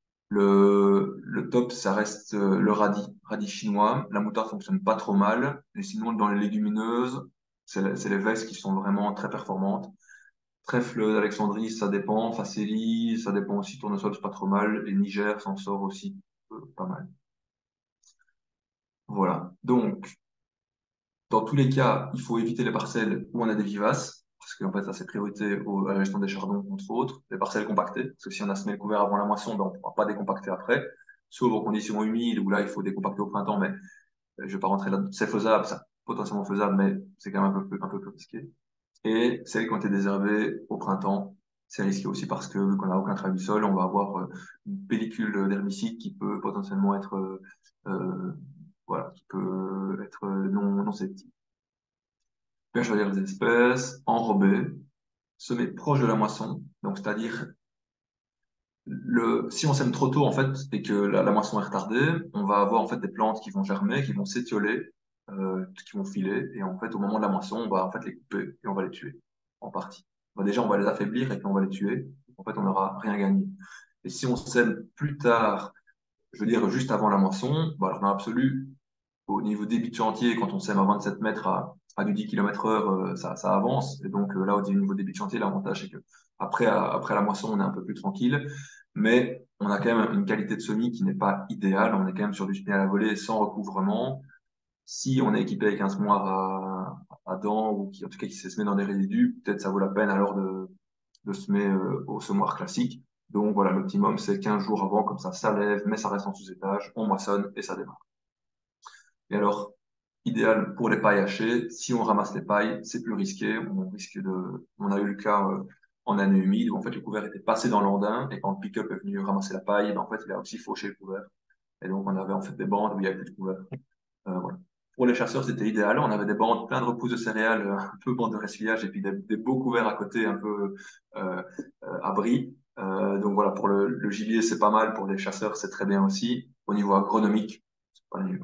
Le, le top, ça reste euh, le radis, radis chinois. La moutarde fonctionne pas trop mal. Et sinon, dans les légumineuses, C'est les, c'est les vestes qui sont vraiment très performantes. Trèfle d'Alexandrie, ça dépend. Facélie, ça dépend aussi. Tournesol, c'est pas trop mal. Et Niger s'en sort aussi euh, pas mal. Voilà. Donc, dans tous les cas, il faut éviter les parcelles où on a des vivaces, parce qu'en fait, ça c'est priorité au- à la gestion des chardons, entre autres. Les parcelles compactées, parce que si on a semé le couvert avant la moisson, ben, on ne pourra pas décompacter après, sauf aux conditions humides, où là, il faut décompacter au printemps, mais euh, je ne vais pas rentrer là. C'est faisable, ça, potentiellement faisable, mais c'est quand même un peu plus, un peu plus risqué. Et celles qui ont été désherbées au printemps, c'est risqué aussi parce que, vu qu'on n'a aucun travail du sol, on va avoir euh, une pellicule d'herbicide qui peut potentiellement être, euh, euh, voilà, qui peut être non, non sceptique. Bien choisir les espèces, enrober, semer proche de la moisson. Donc, c'est-à-dire, le, si on sème trop tôt, en fait, et que la, la moisson est retardée, on va avoir, en fait, des plantes qui vont germer, qui vont s'étioler, euh, qui vont filer. Et en fait, au moment de la moisson, on va, en fait, les couper et on va les tuer, en partie. Bah, déjà, on va les affaiblir et puis on va les tuer. En fait, on n'aura rien gagné. Et si on sème plus tard, je veux dire, juste avant la moisson, bah, alors, dans l'absolu, au niveau débit de chantier, quand on sème à vingt-sept mètres à, à du dix kilomètres heure, euh, ça, ça avance. Et donc, euh, là, au niveau débit de chantier, l'avantage, c'est que après, à- après la moisson, on est un peu plus tranquille. Mais on a quand même une qualité de semis qui n'est pas idéale. On est quand même sur du semis à la volée sans recouvrement. Si on est équipé avec un semoir à, à dents ou qui, en tout cas, qui sait semer dans des résidus, peut-être ça vaut la peine alors de, de semer euh, au semoir classique. Donc voilà, l'optimum, c'est quinze jours avant, comme ça, ça lève, mais ça reste en sous-étage, on moissonne et ça démarre. Et alors, idéal pour les pailles hachées, si on ramasse les pailles, c'est plus risqué. On risque de, on a eu le cas euh, en année humide où en fait le couvert était passé dans l'andin et quand le pick-up est venu ramasser la paille, ben, en fait il a aussi fauché le couvert. Et donc on avait en fait des bandes où il n'y avait plus de couvert. Euh, voilà. Pour les chasseurs, c'était idéal. On avait des bandes plein de repousses de céréales, euh, un peu bandes de ressuage et puis des, des beaux couverts à côté, un peu euh, euh, abri. Euh, donc voilà, pour le, le gibier, c'est pas mal. Pour les chasseurs, c'est très bien aussi. Au niveau agronomique, c'est pas nul.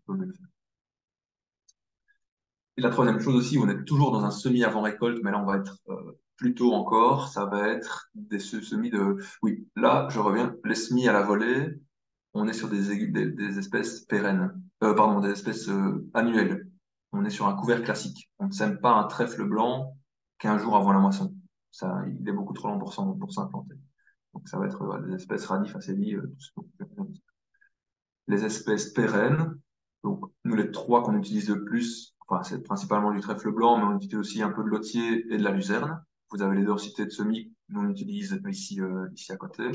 Et la troisième chose aussi, on est toujours dans un semi avant récolte, mais là on va être euh, plus tôt encore, ça va être des se- semis de... Oui, là je reviens, les semis à la volée, on est sur des, aigu- des, des espèces pérennes, euh, pardon, des espèces euh, annuelles. On est sur un couvert classique. On ne sème pas un trèfle blanc quinze jours avant la moisson. Ça, il est beaucoup trop lent pour s'en- pour s'implanter. Donc ça va être euh, des espèces radis, facélie, euh, tout ce qu'on peut faire. Les espèces pérennes, donc nous les trois qu'on utilise le plus, enfin c'est principalement du trèfle blanc, mais on utilise aussi un peu de lotier et de la luzerne. Vous avez les deux cités de semis, nous on utilise ici, euh, ici à côté.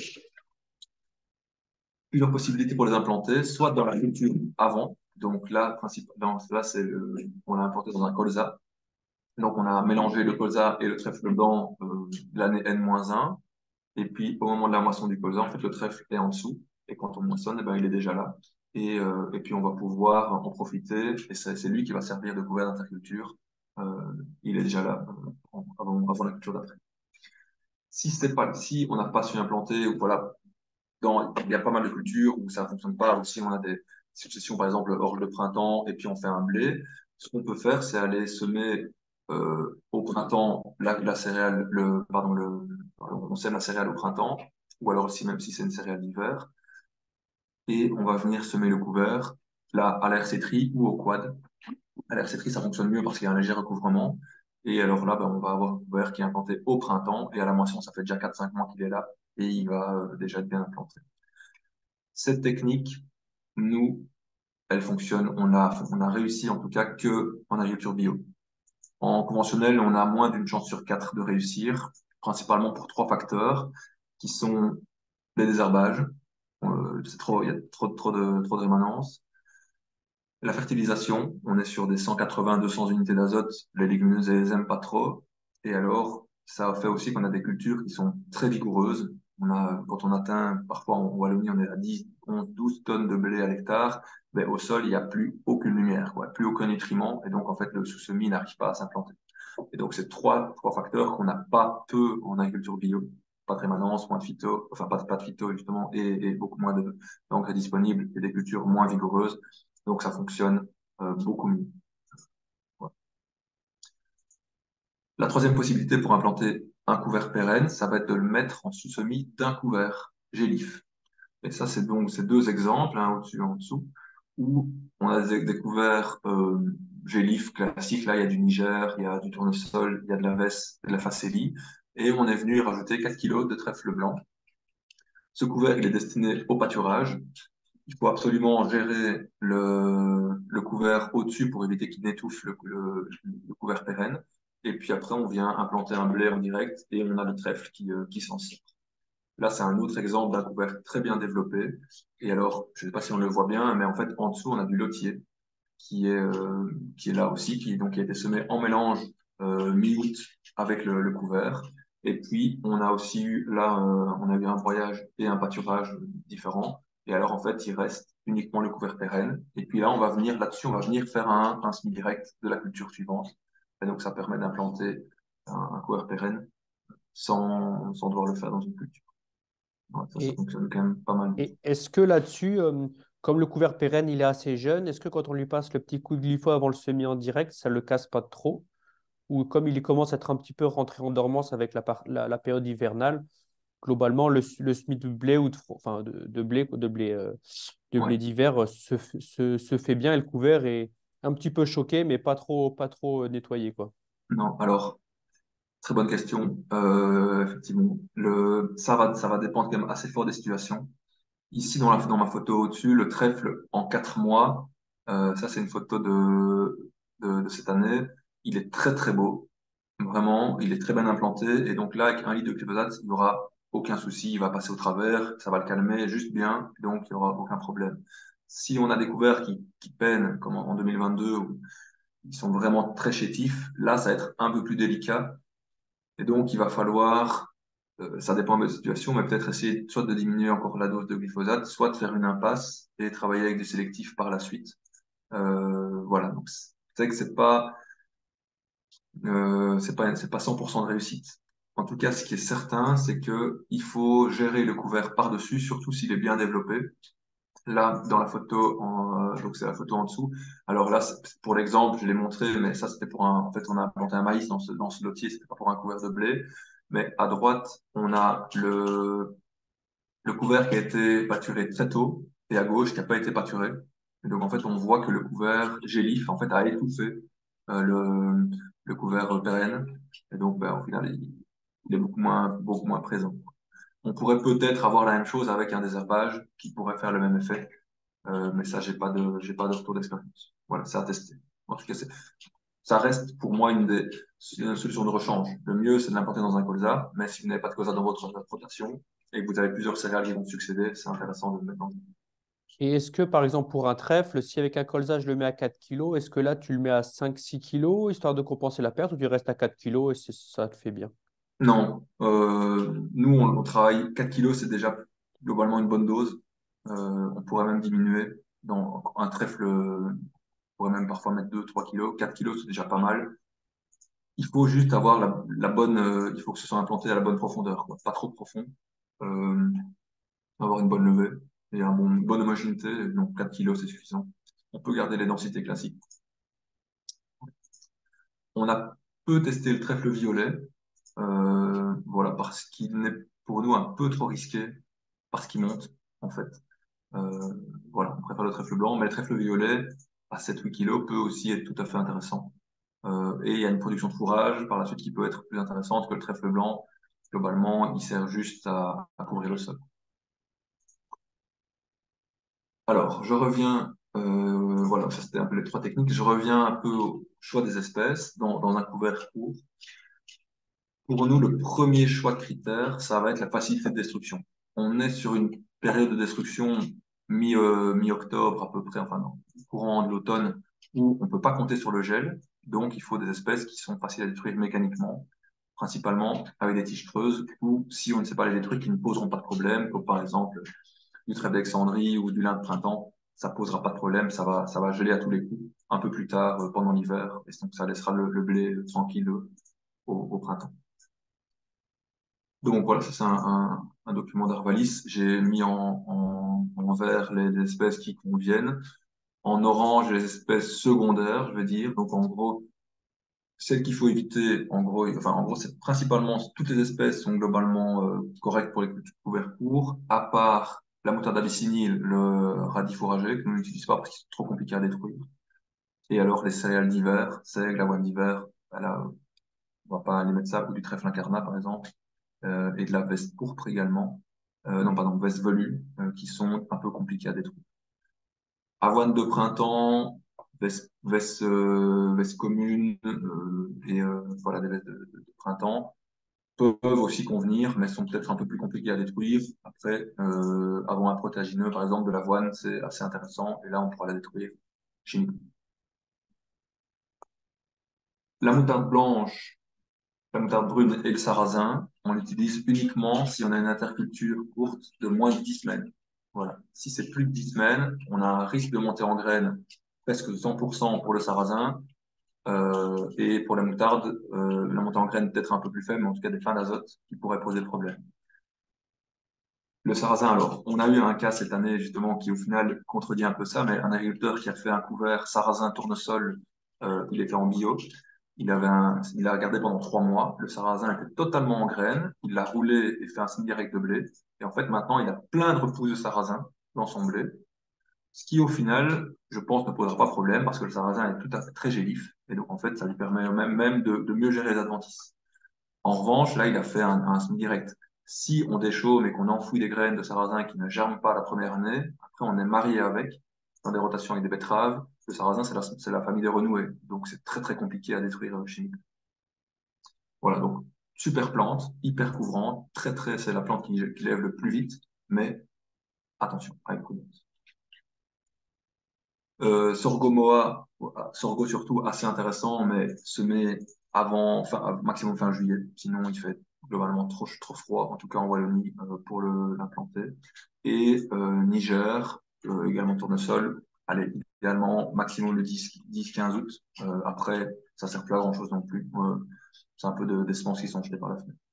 Plusieurs possibilités pour les implanter, soit dans la culture avant, donc là, principalement, là c'est le, on l'a implanté dans un colza. Donc on a mélangé le colza et le trèfle blanc euh, l'année N un. Et puis, au moment de la moisson du colza, en fait, le trèfle est en dessous. Et quand on moissonne, eh ben, il est déjà là. Et, euh, et puis, on va pouvoir en profiter. Et c'est c'est lui qui va servir de couvert d'interculture. Euh, il est déjà là euh, avant, avant la culture d'après. Si c'est pas, si on n'a pas su implanter, ou voilà, dans, il y a pas mal de cultures où ça fonctionne pas, ou si on a des successions, par exemple, orge de printemps, et puis on fait un blé, ce qu'on peut faire, c'est aller semer euh, au printemps la, la céréale, le, pardon, le, on sème la céréale au printemps, ou alors aussi même si c'est une céréale d'hiver, et on va venir semer le couvert là à l'air cétri ou au quad. À l'air cétri, ça fonctionne mieux parce qu'il y a un léger recouvrement. Et alors là, ben, on va avoir un couvert qui est implanté au printemps, et à la moisson, ça fait déjà quatre cinq mois qu'il est là, et il va euh, déjà être bien implanté. Cette technique, nous, elle fonctionne. On a, on a réussi en tout cas que en agriculture bio. En conventionnel, on a moins d'une chance sur quatre de réussir, principalement pour trois facteurs qui sont les désherbages. Euh, c'est trop, il y a trop, trop de, trop de rémanence. La fertilisation, on est sur des cent quatre-vingts à deux cents unités d'azote. Les légumineuses, elles aiment pas trop. Et alors, ça fait aussi qu'on a des cultures qui sont très vigoureuses. On a, quand on atteint, parfois en Wallonie, on est à dix, onze, douze tonnes de blé à l'hectare. Ben, au sol, il n'y a plus aucune lumière, quoi, plus aucun nutriment. Et donc, en fait, le sous-semis n'arrive pas à s'implanter. Et donc, c'est trois, trois facteurs qu'on n'a pas peu en agriculture bio. Pas de rémanence, moins de phyto, enfin, pas, pas de phyto, justement, et, et beaucoup moins de, d'engrais disponibles et des cultures moins vigoureuses. Donc, ça fonctionne euh, beaucoup mieux. Voilà. La troisième possibilité pour implanter un couvert pérenne, ça va être de le mettre en sous-semis d'un couvert gélif. Et ça, c'est donc ces deux exemples, un au-dessus et en dessous, où on a des, des couverts euh, gélif classique. Là, il y a du Niger, il y a du tournesol, il y a de la veste, de la facélie. Et on est venu y rajouter quatre kilos de trèfle blanc. Ce couvert, il est destiné au pâturage. Il faut absolument gérer le, le couvert au-dessus pour éviter qu'il n'étouffe le, le, le couvert pérenne. Et puis après, on vient implanter un blé en direct et on a le trèfle qui, euh, qui s'en sort. Là, c'est un autre exemple d'un couvert très bien développé. Et alors, je ne sais pas si on le voit bien, mais en fait, en dessous, on a du lotier qui est, euh, qui est là aussi, qui, donc, qui a été semé en mélange euh, mi-août avec le, le couvert. Et puis, on a aussi eu, là, euh, on a eu un broyage et un pâturage différents. Et alors, en fait, il reste uniquement le couvert pérenne. Et puis là, on va venir, là-dessus, on va venir faire un, un semis direct de la culture suivante. Et donc, ça permet d'implanter un, un couvert pérenne sans, sans devoir le faire dans une culture. Ouais, ça, ça Et, fonctionne quand même pas mal. et est-ce que là-dessus, euh, comme le couvert pérenne, il est assez jeune, est-ce que quand on lui passe le petit coup de glypho avant le semis en direct, ça ne le casse pas trop? Ou comme il commence à être un petit peu rentré en dormance avec la, par- la, la période hivernale, globalement, le, le semis de blé ou de, fro- enfin, de, de blé, de blé, euh, de Ouais. blé d'hiver euh, se, f- se, se fait bien et le couvert est un petit peu choqué, mais pas trop, pas trop euh, nettoyé, quoi. Non, alors, très bonne question. Euh, effectivement, le, ça va, ça va dépendre quand même assez fort des situations. Ici, dans la, dans ma photo au-dessus, le trèfle en quatre mois, euh, ça c'est une photo de, de, de cette année. Il est très très beau. Vraiment, il est très bien implanté. Et donc là, avec un litre de glyphosate, il n'y aura aucun souci. Il va passer au travers, ça va le calmer juste bien. Donc, il n'y aura aucun problème. Si on a découvert qui, qui peinent, comme en en deux mille vingt-deux, où ils sont vraiment très chétifs, là, ça va être un peu plus délicat. Et donc, il va falloir, euh, ça dépend de la situation, mais peut-être essayer soit de diminuer encore la dose de glyphosate, soit de faire une impasse et travailler avec des sélectifs par la suite. Euh, voilà, donc c'est que c'est pas, euh, c'est pas, c'est pas cent pour cent de réussite. En tout cas, ce qui est certain, c'est que il faut gérer le couvert par-dessus, surtout s'il est bien développé. Là, dans la photo, en, euh, donc c'est la photo en dessous. Alors là, c'est- pour l'exemple, je l'ai montré, mais ça c'était pour un. En fait, on a planté un maïs dans ce dans ce lotier, c'était pas pour un couvert de blé. Mais à droite, on a le le couvert qui a été pâturé très tôt, et à gauche qui n'a pas été pâturé. Et donc en fait, on voit que le couvert gélif en fait a étouffé euh, le le couvert pérenne. Et donc, ben, au final, il, il est beaucoup moins beaucoup moins présent. On pourrait peut-être avoir la même chose avec un désherbage qui pourrait faire le même effet. Euh, mais ça, j'ai pas de, j'ai pas de retour d'expérience. Voilà, c'est à tester. En tout cas, c'est, ça reste pour moi une des une solution de rechange. Le mieux, c'est de l'implanter dans un colza, mais si vous n'avez pas de colza dans votre rotation et que vous avez plusieurs céréales qui vont succéder, c'est intéressant de le mettre dans une. Et est-ce que, par exemple, pour un trèfle, si avec un colza, je le mets à quatre kilos, est-ce que là, tu le mets à cinq six kilos, histoire de compenser la perte, ou tu restes à quatre kilos et c'est- ça te fait bien? Non, euh, nous, on, on travaille quatre kilos, c'est déjà globalement une bonne dose. Euh, on pourrait même diminuer. Dans un trèfle, on pourrait même parfois mettre deux trois kilos. Quatre kilos, c'est déjà pas mal. Il faut juste avoir la, la bonne, euh, il faut que ce soit implanté à la bonne profondeur, quoi. Pas trop profond, euh, avoir une bonne levée et un bon, une bonne homogénéité. Donc quatre kilos, c'est suffisant. On peut garder les densités classiques. On a peu testé le trèfle violet, euh, voilà, parce qu'il est pour nous un peu trop risqué, parce qu'il monte, en fait. Euh, voilà, on préfère le trèfle blanc, mais le trèfle violet, à sept huit kilos, peut aussi être tout à fait intéressant. Euh, et il y a une production de fourrage par la suite qui peut être plus intéressante que le trèfle blanc. Globalement, il sert juste à, à couvrir le sol. Alors, je reviens, euh, voilà, ça c'était un peu les trois techniques. Je reviens un peu au choix des espèces dans, dans un couvert court. Pour nous, le premier choix de critère, ça va être la facilité de destruction. On est sur une période de destruction mi, euh, mi-octobre à peu près, enfin non, courant de l'automne, où on peut pas compter sur le gel. Donc, il faut des espèces qui sont faciles à détruire mécaniquement, principalement avec des tiges creuses, ou si on ne sait pas les détruire, qui ne poseront pas de problème, comme par exemple du trèfle d'Alexandrie ou du lin de printemps. Ça posera pas de problème, ça va, ça va geler à tous les coups, un peu plus tard, euh, pendant l'hiver, et donc ça laissera le, le blé euh, tranquille euh, au, au printemps. Donc voilà, ça c'est un, un, un document d'Arvalis. J'ai mis en, en, en vert les, les espèces qui conviennent, en orange les espèces secondaires, je veux dire. Donc en gros, celles qu'il faut éviter, en gros, enfin en gros, c'est principalement toutes les espèces sont globalement euh, correctes pour les cultures couverts courts, à part la moutarde abyssinienne, le radis fourragé, que nous n'utilisons pas parce que c'est trop compliqué à détruire. Et alors, les céréales d'hiver, seigle, l'avoine d'hiver, ben là, on va pas aller mettre ça, ou du trèfle incarnat, par exemple, euh, et de la veste pourpre également. Euh, non, pardon, veste velue, euh, qui sont un peu compliquées à détruire. Avoine de printemps, veste, veste, euh, veste commune, euh, et euh, voilà, des vestes de, de- de printemps peuvent aussi convenir, mais sont peut-être un peu plus compliquées à détruire. Après, euh, avant un protéagineux, par exemple, de l'avoine, c'est assez intéressant, et là, on pourra la détruire chimiquement. La moutarde blanche, la moutarde brune et le sarrasin, on l'utilise uniquement si on a une interculture courte de moins de dix semaines. Voilà. Si c'est plus de dix semaines, on a un risque de monter en graines presque cent pour cent pour le sarrasin. Euh, et pour la moutarde, euh, la montée en graines peut-être un peu plus faible, mais en tout cas des fins d'azote qui pourraient poser problème. Le sarrasin, alors, on a eu un cas cette année justement qui au final contredit un peu ça, mais un agriculteur qui a fait un couvert sarrasin tournesol, euh, il était en bio. Il avait un, il a gardé pendant trois mois. Le sarrasin était totalement en graines. Il l'a roulé et fait un semi-direct de blé. Et en fait, maintenant, il a plein de repousses de sarrasin dans son blé. Ce qui, au final, je pense, ne posera pas problème parce que le sarrasin est tout à fait très gélif. Et donc, en fait, ça lui permet même, même de, de mieux gérer les adventices. En revanche, là, il a fait un, un semi-direct. Si on déchaume et qu'on enfouit des graines de sarrasin qui ne germent pas la première année, après, on est marié avec, dans des rotations avec des betteraves. Le sarrasin, c'est la, c'est la famille des renouées. Donc, c'est très, très compliqué à détruire euh, chimiquement. Voilà, donc super plante, hyper couvrante, très très, c'est la plante qui, qui lève le plus vite, mais attention, avec prudence. Euh, Sorgho-Moa, Sorgho surtout assez intéressant, mais semé avant, enfin, maximum fin juillet, sinon il fait globalement trop, trop froid, en tout cas en Wallonie, euh, pour le- l'implanter. Et euh, Niger, euh, également tournesol, allez, idéalement maximum le dix quinze août. Euh, après, ça sert plus à grand chose non plus. Euh, c'est un peu de, des semences qui sont jetées par la fenêtre.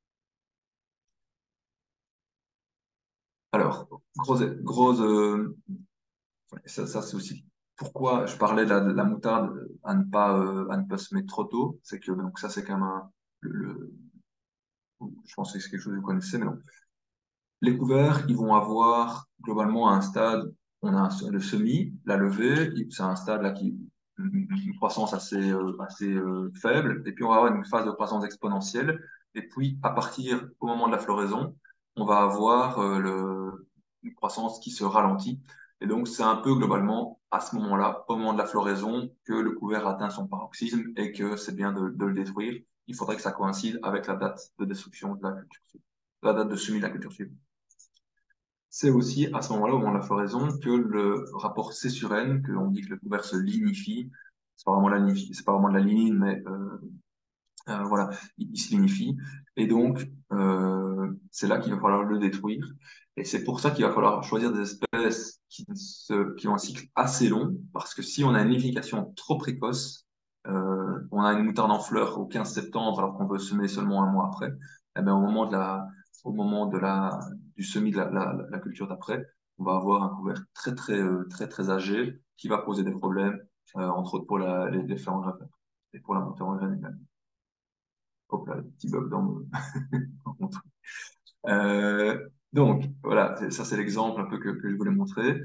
Alors, grosse, grosse, euh, ça, ça c'est aussi pourquoi je parlais de la, de la moutarde à ne pas, euh, à ne pas se mettre trop tôt. C'est que donc ça, c'est quand même un, le, le- je pense que c'est quelque chose que vous connaissez, mais non. Les couverts, ils vont avoir globalement un stade, on a un- le semis, la levée, c'est un stade là qui une une croissance assez, euh, assez euh, faible, et puis on va avoir une phase de croissance exponentielle, et puis à partir au moment de la floraison, on va avoir euh, le, une croissance qui se ralentit, et donc c'est un peu globalement à ce moment-là, au moment de la floraison, que le couvert atteint son paroxysme et que c'est bien de, de le détruire. Il faudrait que ça coïncide avec la date de destruction de la culture suivante, la date de semis de la culture suivante. C'est aussi à ce moment-là, au moment de la floraison, que le rapport C sur N, que on dit que le couvert se lignifie, c'est pas vraiment la lignifie- c'est pas vraiment de la lignine, mais euh, euh, voilà, il, il se lignifie. Et donc, euh, c'est là qu'il va falloir le détruire. Et c'est pour ça qu'il va falloir choisir des espèces qui, se, qui ont un cycle assez long, parce que si on a une lignification trop précoce, euh, on a une moutarde en fleurs au quinze septembre, alors qu'on veut semer seulement un mois après, eh bien, au moment de la, au moment de la, du semis de la, la, la culture d'après, on va avoir un couvert très, très, euh, très, très âgé qui va poser des problèmes, euh, entre autres pour la, les, les fleurs en graveur et pour la montée en graines également. Hop là, le petit bug dans mon, dans mon truc. Euh, donc, voilà, c'est- ça c'est l'exemple un peu que, que je voulais montrer.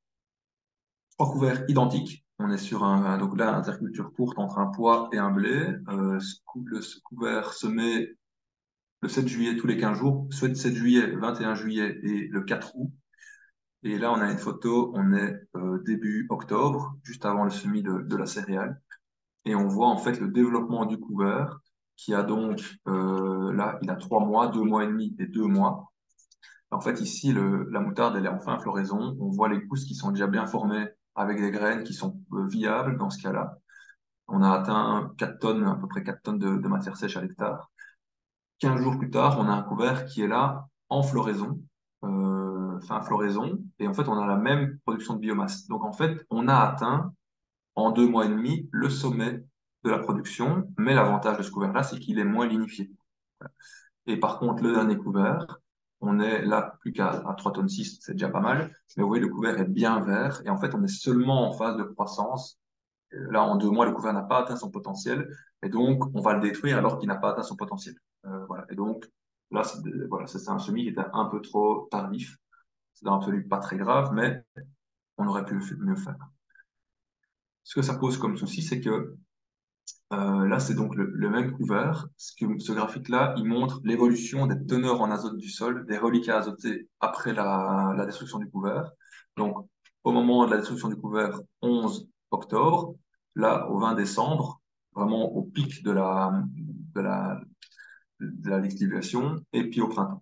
Trois couverts identiques. On est sur un, un- donc là, interculture courte entre un pois et un blé. Euh, ce, cou- le, ce couvert se met le sept juillet tous les quinze jours, soit le sept juillet, le vingt et un juillet et le quatre août. Et là, on a une photo, on est euh, début octobre, juste avant le semis de, de la céréale. Et on voit en fait le développement du couvert qui a donc, euh, là, il a trois mois, deux mois et demi et deux mois. En fait, ici, le, la moutarde, elle est en fin floraison. On voit les pousses qui sont déjà bien formées avec des graines qui sont euh, viables dans ce cas-là. On a atteint quatre tonnes, à peu près quatre tonnes de, de matière sèche à l'hectare. quinze jours plus tard, on a un couvert qui est là en floraison, euh, fin floraison, et en fait, on a la même production de biomasse. Donc, en fait, on a atteint en deux mois et demi le sommet de la production, mais l'avantage de ce couvert-là, c'est qu'il est moins lignifié. Voilà. Et par contre, le dernier couvert, on est là plus qu'à à trois tonnes six, c'est déjà pas mal. Mais vous voyez, le couvert est bien vert. Et en fait, on est seulement en phase de croissance. Euh, Là, en deux mois, le couvert n'a pas atteint son potentiel. Et donc, on va le détruire alors qu'il n'a pas atteint son potentiel. Euh, voilà. Et donc, là, c'est voilà, c'est un semis qui était un peu trop tardif. C'est dans l'absolu pas très grave, mais on aurait pu le f- mieux faire. Ce que ça pose comme souci, c'est que euh, là, c'est donc le, le même couvert. Ce, que- ce graphique-là, il montre l'évolution des teneurs en azote du sol, des reliquats azotés après la, la destruction du couvert. Donc, au moment de la destruction du couvert, onze octobre, là, au vingt décembre, vraiment au pic de la, de la, de la liquidation, et puis au printemps.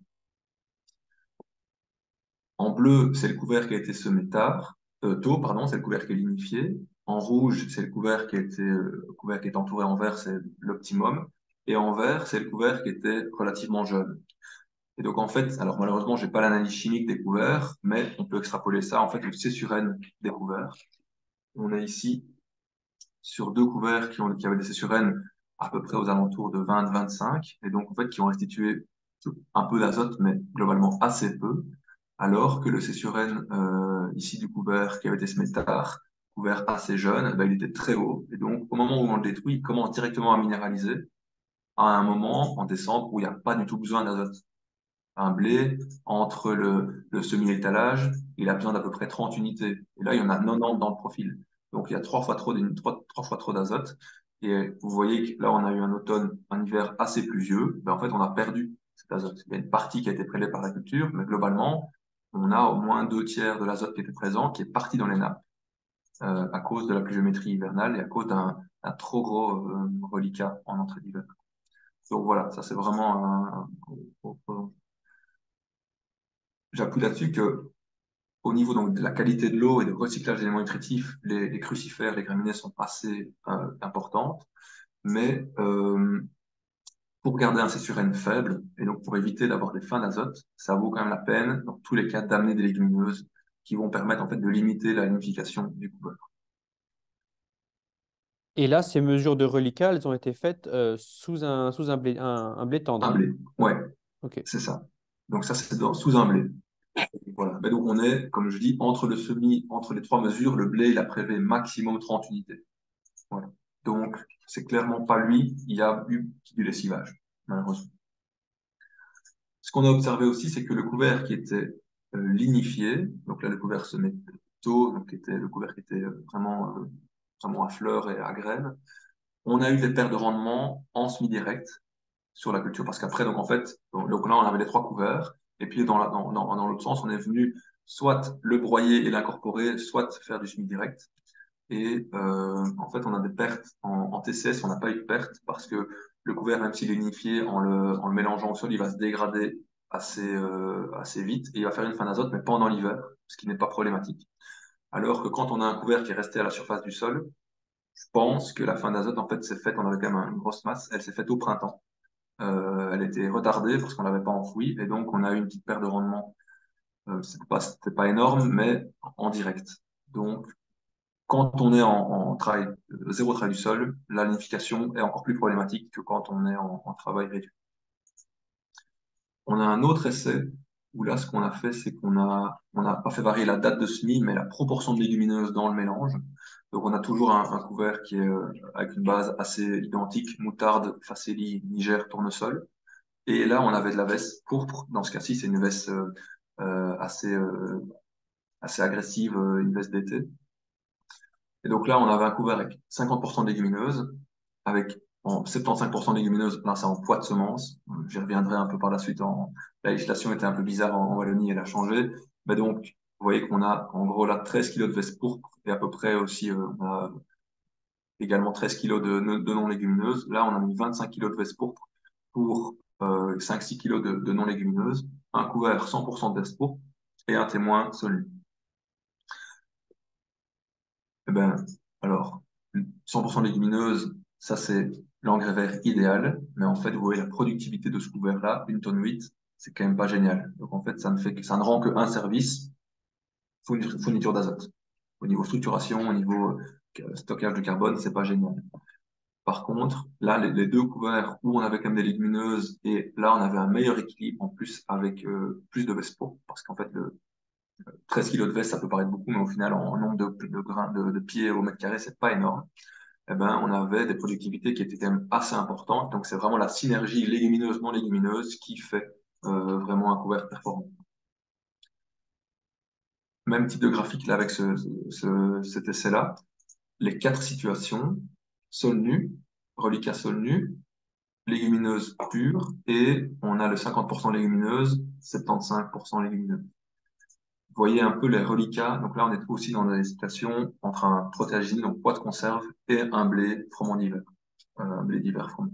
En bleu, c'est le couvert qui a été semé tard, euh, tôt, pardon, c'est le couvert qui est lignifié. En rouge, c'est le couvert qui a été, euh, le couvert qui est entouré en vert, c'est l'optimum. Et en vert, c'est le couvert qui était relativement jeune. Et donc, en fait, alors malheureusement, j'ai pas l'analyse chimique des couverts, mais on peut extrapoler ça, en fait, au C sur N des couverts. On est ici sur deux couverts qui ont, qui avaient des C sur N à peu près aux alentours de vingt vingt-cinq, et donc, en fait, qui ont restitué un peu d'azote, mais globalement assez peu, alors que le C sur N euh, ici du couvert qui avait été semé tard, couvert assez jeune, ben, il était très haut. Et donc, au moment où on le détruit, il commence directement à minéraliser à un moment, en décembre, où il n'y a pas du tout besoin d'azote. Un blé, entre le, le semi-étalage, il a besoin d'à peu près trente unités. Et là, il y en a quatre-vingt-dix dans le profil. Donc, il y a trois fois trop, d'uni- trois, trois fois trop d'azote. Et vous voyez que là, on a eu un automne, un hiver assez pluvieux. Ben, en fait, on a perdu cet azote. Il y a une partie qui a été prélevée par la culture, mais globalement, on a au moins deux tiers de l'azote qui était présent, qui est parti dans les nappes, euh, à cause de la pluviométrie hivernale et à cause d'un d'un trop gros euh, reliquat en entrée d'hiver. Donc voilà, ça c'est vraiment un, un- un- j'appuie là-dessus que au niveau donc, de la qualité de l'eau et de recyclage d'éléments nutritifs, les, les crucifères, les graminées sont assez euh, importantes, mais euh, pour garder un C sur N faible, et donc pour éviter d'avoir des fins d'azote, ça vaut quand même la peine, dans tous les cas, d'amener des légumineuses qui vont permettre en fait de limiter la nidification du couvert. Et là, ces mesures de reliquat, elles ont été faites euh, sous un, sous un blé, un, un blé tendre, Un hein. blé, ouais, OK. c'est ça. Donc ça, c'est dans- sous un blé. Voilà. Mais donc on est, comme je dis, entre le semis, entre les trois mesures, le blé, il a prélevé maximum trente unités. Voilà. Donc, c'est clairement pas lui, il y a eu du lessivage, malheureusement. Ce qu'on a observé aussi, c'est que le couvert qui était euh, lignifié, donc là le couvert se met tôt, donc qui était, le couvert qui était euh, vraiment, euh, vraiment à fleurs et à graines, on a eu des pertes de rendement en semi-direct sur la culture, parce qu'après, donc en fait, donc donc là on avait les trois couverts, et puis dans la- dans, dans, dans l'autre sens, on est venu soit le broyer et l'incorporer, soit faire du semi-direct. Et euh, en fait, on a des pertes en, en T C S, on n'a pas eu de pertes parce que le couvert, même s'il est unifié, en le, en le mélangeant au sol, il va se dégrader assez, euh, assez vite et il va faire une fin d'azote, mais pendant l'hiver, ce qui n'est pas problématique. Alors que quand on a un couvert qui est resté à la surface du sol, je pense que la fin d'azote, en fait, s'est faite, on avait quand même une grosse masse, elle s'est faite au printemps. Euh, elle était retardée parce qu'on l'avait pas enfouie et donc on a eu une petite perte de rendement. Euh, c'était pas, c'était pas énorme, mais en direct. Donc, quand on est en, en travail, euh, zéro travail du sol, la nidification est encore plus problématique que quand on est en, en travail réduit. On a un autre essai où là, ce qu'on a fait, c'est qu'on a, on n'a pas fait varier la date de semis, mais la proportion de légumineuses dans le mélange. Donc, on a toujours un, un couvert qui est euh, avec une base assez identique, moutarde, facélie, Niger, tournesol. Et là, on avait de la veste pourpre. Dans ce cas-ci, c'est une veste euh, euh, assez, euh, assez agressive, euh, une veste d'été. Et donc là, on avait un couvert avec cinquante pour cent de légumineuses, avec en soixante-quinze pour cent de légumineuses, là c'est en poids de semence. J'y reviendrai un peu par la suite. En... La législation était un peu bizarre en, en Wallonie, elle a changé. Mais donc, vous voyez qu'on a en gros là treize kilos de veste pourpre et à peu près aussi, euh, on a également treize kilos de, de non-légumineuses. Là, on a mis vingt-cinq kilos de veste pourpre pour euh, cinq six kilos de, de non-légumineuses, un couvert cent pour cent de veste pourpre et un témoin solu. Eh ben, alors, cent pour cent légumineuse, ça c'est l'engrais vert idéal, mais en fait, vous voyez la productivité de ce couvert-là, une tonne huit, c'est quand même pas génial. Donc en fait, ça ne fait que, ça ne rend qu'un service, fourniture fourniture d'azote. Au niveau structuration, au niveau euh, stockage de carbone, c'est pas génial. Par contre, là, les, les deux couverts où on avait quand même des légumineuses et là, on avait un meilleur équilibre en plus avec euh, plus de Vespo, parce qu'en fait, le, treize kilos de veste, ça peut paraître beaucoup, mais au final, en, en nombre de, de grains de, de pieds au mètre carré, c'est pas énorme. Eh ben, on avait des productivités qui étaient quand même assez importantes. Donc, c'est vraiment la synergie légumineuse-non légumineuse qui fait euh, vraiment un couvert performant. Même type de graphique là avec ce, ce, cet essai-là. les quatre situations, sol nu, reliquat sol nu, légumineuses pures, et on a le cinquante pour cent légumineuses, soixante-quinze pour cent légumineuses. Vous voyez un peu les reliquats. Donc là, on est aussi dans des situations entre un protéagineux, donc poids de conserve, et un blé froment d'hiver, euh, un blé d'hiver froment.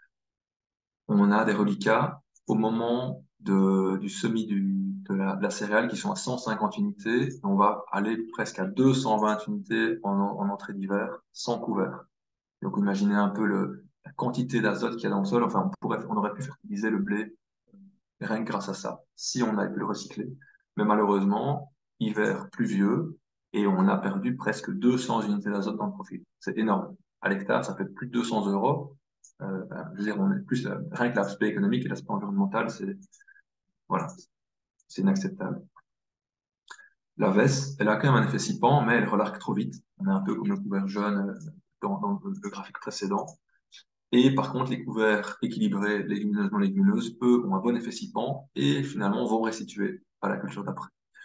On a des reliquats au moment de, du semis du, de, la, de la céréale qui sont à cent cinquante unités. Et on va aller presque à deux cent vingt unités en, en entrée d'hiver, sans couvert. Donc, imaginez un peu le, la quantité d'azote qu'il y a dans le sol. Enfin, on pourrait, on aurait pu fertiliser le blé rien que grâce à ça, si on avait pu le recycler. Mais malheureusement, hiver pluvieux, et on a perdu presque deux cents unités d'azote dans le profil. C'est énorme. À l'hectare, ça fait plus de deux cents euros. Euh, ben, je veux dire, on est plus, euh, rien que l'aspect économique et l'aspect environnemental, c'est, voilà, c'est inacceptable. La veste, elle a quand même un effet sipant, mais elle relargue trop vite. On est un peu comme le couvert jaune euh, dans, dans le graphique précédent. Et par contre, les couverts équilibrés, légumineuses, non légumineuses, eux, ont un bon effet sipant et finalement vont restituer à la culture d'après.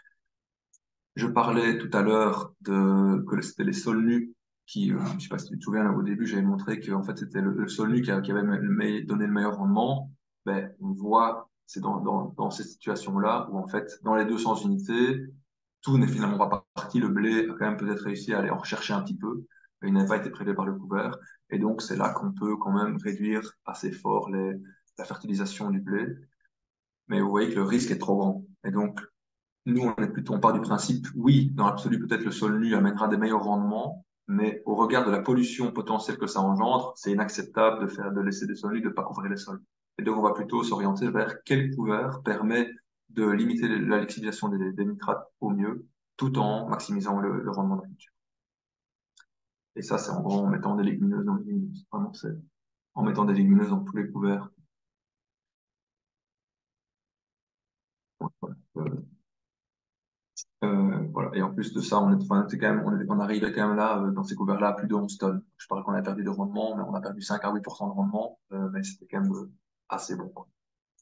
Je parlais tout à l'heure de que c'était les sols nus qui, euh, je ne sais pas si tu te souviens, au début, j'avais montré que en fait, c'était le, le sol nu qui, a- qui avait le me- donné le meilleur rendement. Ben, on voit, c'est dans, dans, dans ces situations-là où en fait, dans les deux cents unités, tout n'est finalement pas parti. Le blé a quand même peut-être réussi à aller en rechercher un petit peu, mais il n'a pas été prélevé par le couvert. Et donc, c'est là qu'on peut quand même réduire assez fort les, la fertilisation du blé. Mais vous voyez que le risque est trop grand. Et donc, nous, on est plutôt, on part du principe, oui, dans l'absolu, peut-être le sol nu amènera des meilleurs rendements, mais au regard de la pollution potentielle que ça engendre, c'est inacceptable de faire, de laisser des sols nus, de ne pas couvrir les sols. Et donc, on va plutôt s'orienter vers quel couvert permet de limiter la lixiviation des, des nitrates au mieux, tout en maximisant le, le rendement de la culture. Et ça, c'est en gros en mettant des légumineuses dans les légumineuses. Vraiment, c'est en mettant des légumineuses dans tous les couverts. Voilà. Euh, Euh, voilà. Et en plus de ça, on est, enfin, c'est quand même, on, est- on arrivait quand même là, euh, dans ces couverts-là, à plus de onze tonnes. Je parle qu'on a perdu de rendement, mais on a perdu cinq à huit pour cent de rendement, euh, mais c'était quand même euh, assez bon, quoi.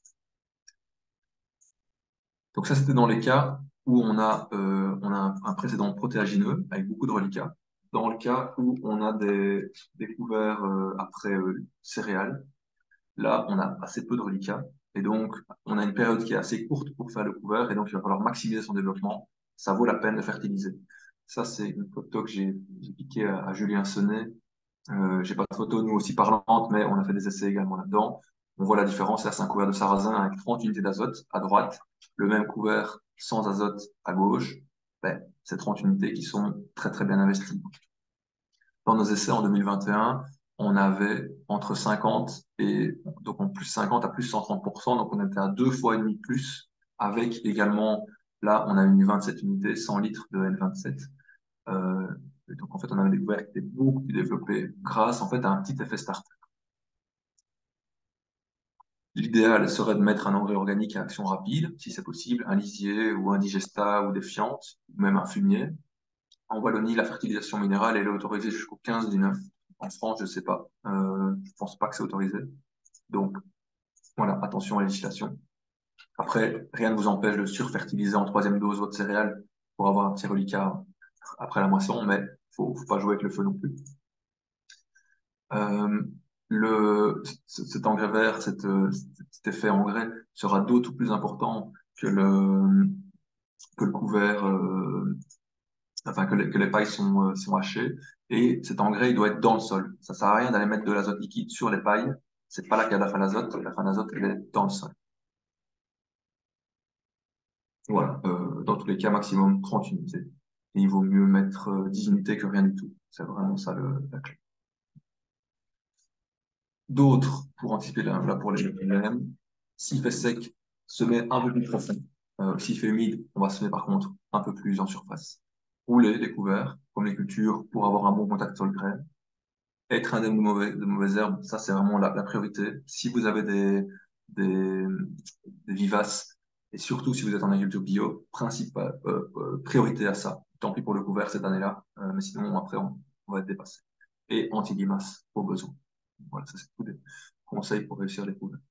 Donc ça, c'était dans les cas où on a, euh, on a un, un précédent protéagineux avec beaucoup de reliquats. Dans le cas où on a des, des couverts euh, après euh, céréales, là, on a assez peu de reliquats. Et donc, on a une période qui est assez courte pour faire le couvert, et donc il va falloir maximiser son développement. Ça vaut la peine de fertiliser. Ça, c'est une photo que j'ai j'ai piquée à, à Julien Sonnet. Euh, j'ai pas de photo, nous aussi parlante, mais on a fait des essais également là-dedans. On voit la différence. Là, c'est un couvert de sarrasin avec trente unités d'azote à droite, le même couvert sans azote à gauche. Ben, c'est trente unités qui sont très, très bien investies. Dans nos essais en deux mille vingt et un, on avait entre cinquante et donc en plus cinquante à plus cent trente pour cent, donc on était à deux fois et demi plus, avec également, là, on a mis vingt-sept unités, cent litres de N vingt-sept. Euh, et donc en fait, on avait découvert qu'il était beaucoup plus développé grâce en fait à un petit effet start. L'idéal serait de mettre un engrais organique à action rapide, si c'est possible, un lisier ou un digesta ou des fientes, ou même un fumier. En Wallonie, la fertilisation minérale elle est autorisée jusqu'au quinze du neuf. En France, je sais pas. Euh, je pense pas que c'est autorisé. Donc, voilà, attention à la législation. Après, rien ne vous empêche de surfertiliser en troisième dose votre céréale pour avoir un petit reliquat après la moisson, mais faut, faut pas jouer avec le feu non plus. Euh, le, cet engrais vert, cet, cet effet engrais sera d'autant plus important que le, que le couvert, euh, enfin que les, que les pailles sont, euh, sont hachées. Et cet engrais, il doit être dans le sol. Ça sert à rien d'aller mettre de l'azote liquide sur les pailles. C'est pas là qu'il y a de la fin d'azote. La fin d'azote, elle est dans le sol. Voilà. Euh, dans tous les cas, maximum trente unités. Et il vaut mieux mettre euh, dix unités que rien du tout. C'est vraiment ça le, la clé. D'autres, pour anticiper là, là pour les problèmes, s'il fait sec, semer un peu plus profond. Euh, s'il fait humide, on va semer par contre un peu plus en surface. Rouler les couverts, comme les cultures, pour avoir un bon contact sol-graine. Être indemne de mauvais, de mauvaises herbes, ça c'est vraiment la, la priorité. Si vous avez des, des, des vivaces, et surtout si vous êtes en agriculture bio, principal, euh, euh, priorité à ça. Tant pis pour le couvert cette année-là, euh, mais sinon après on, on va être dépassé. Et anti-limaces au besoin. Voilà, ça c'est tout des conseils pour réussir les couverts.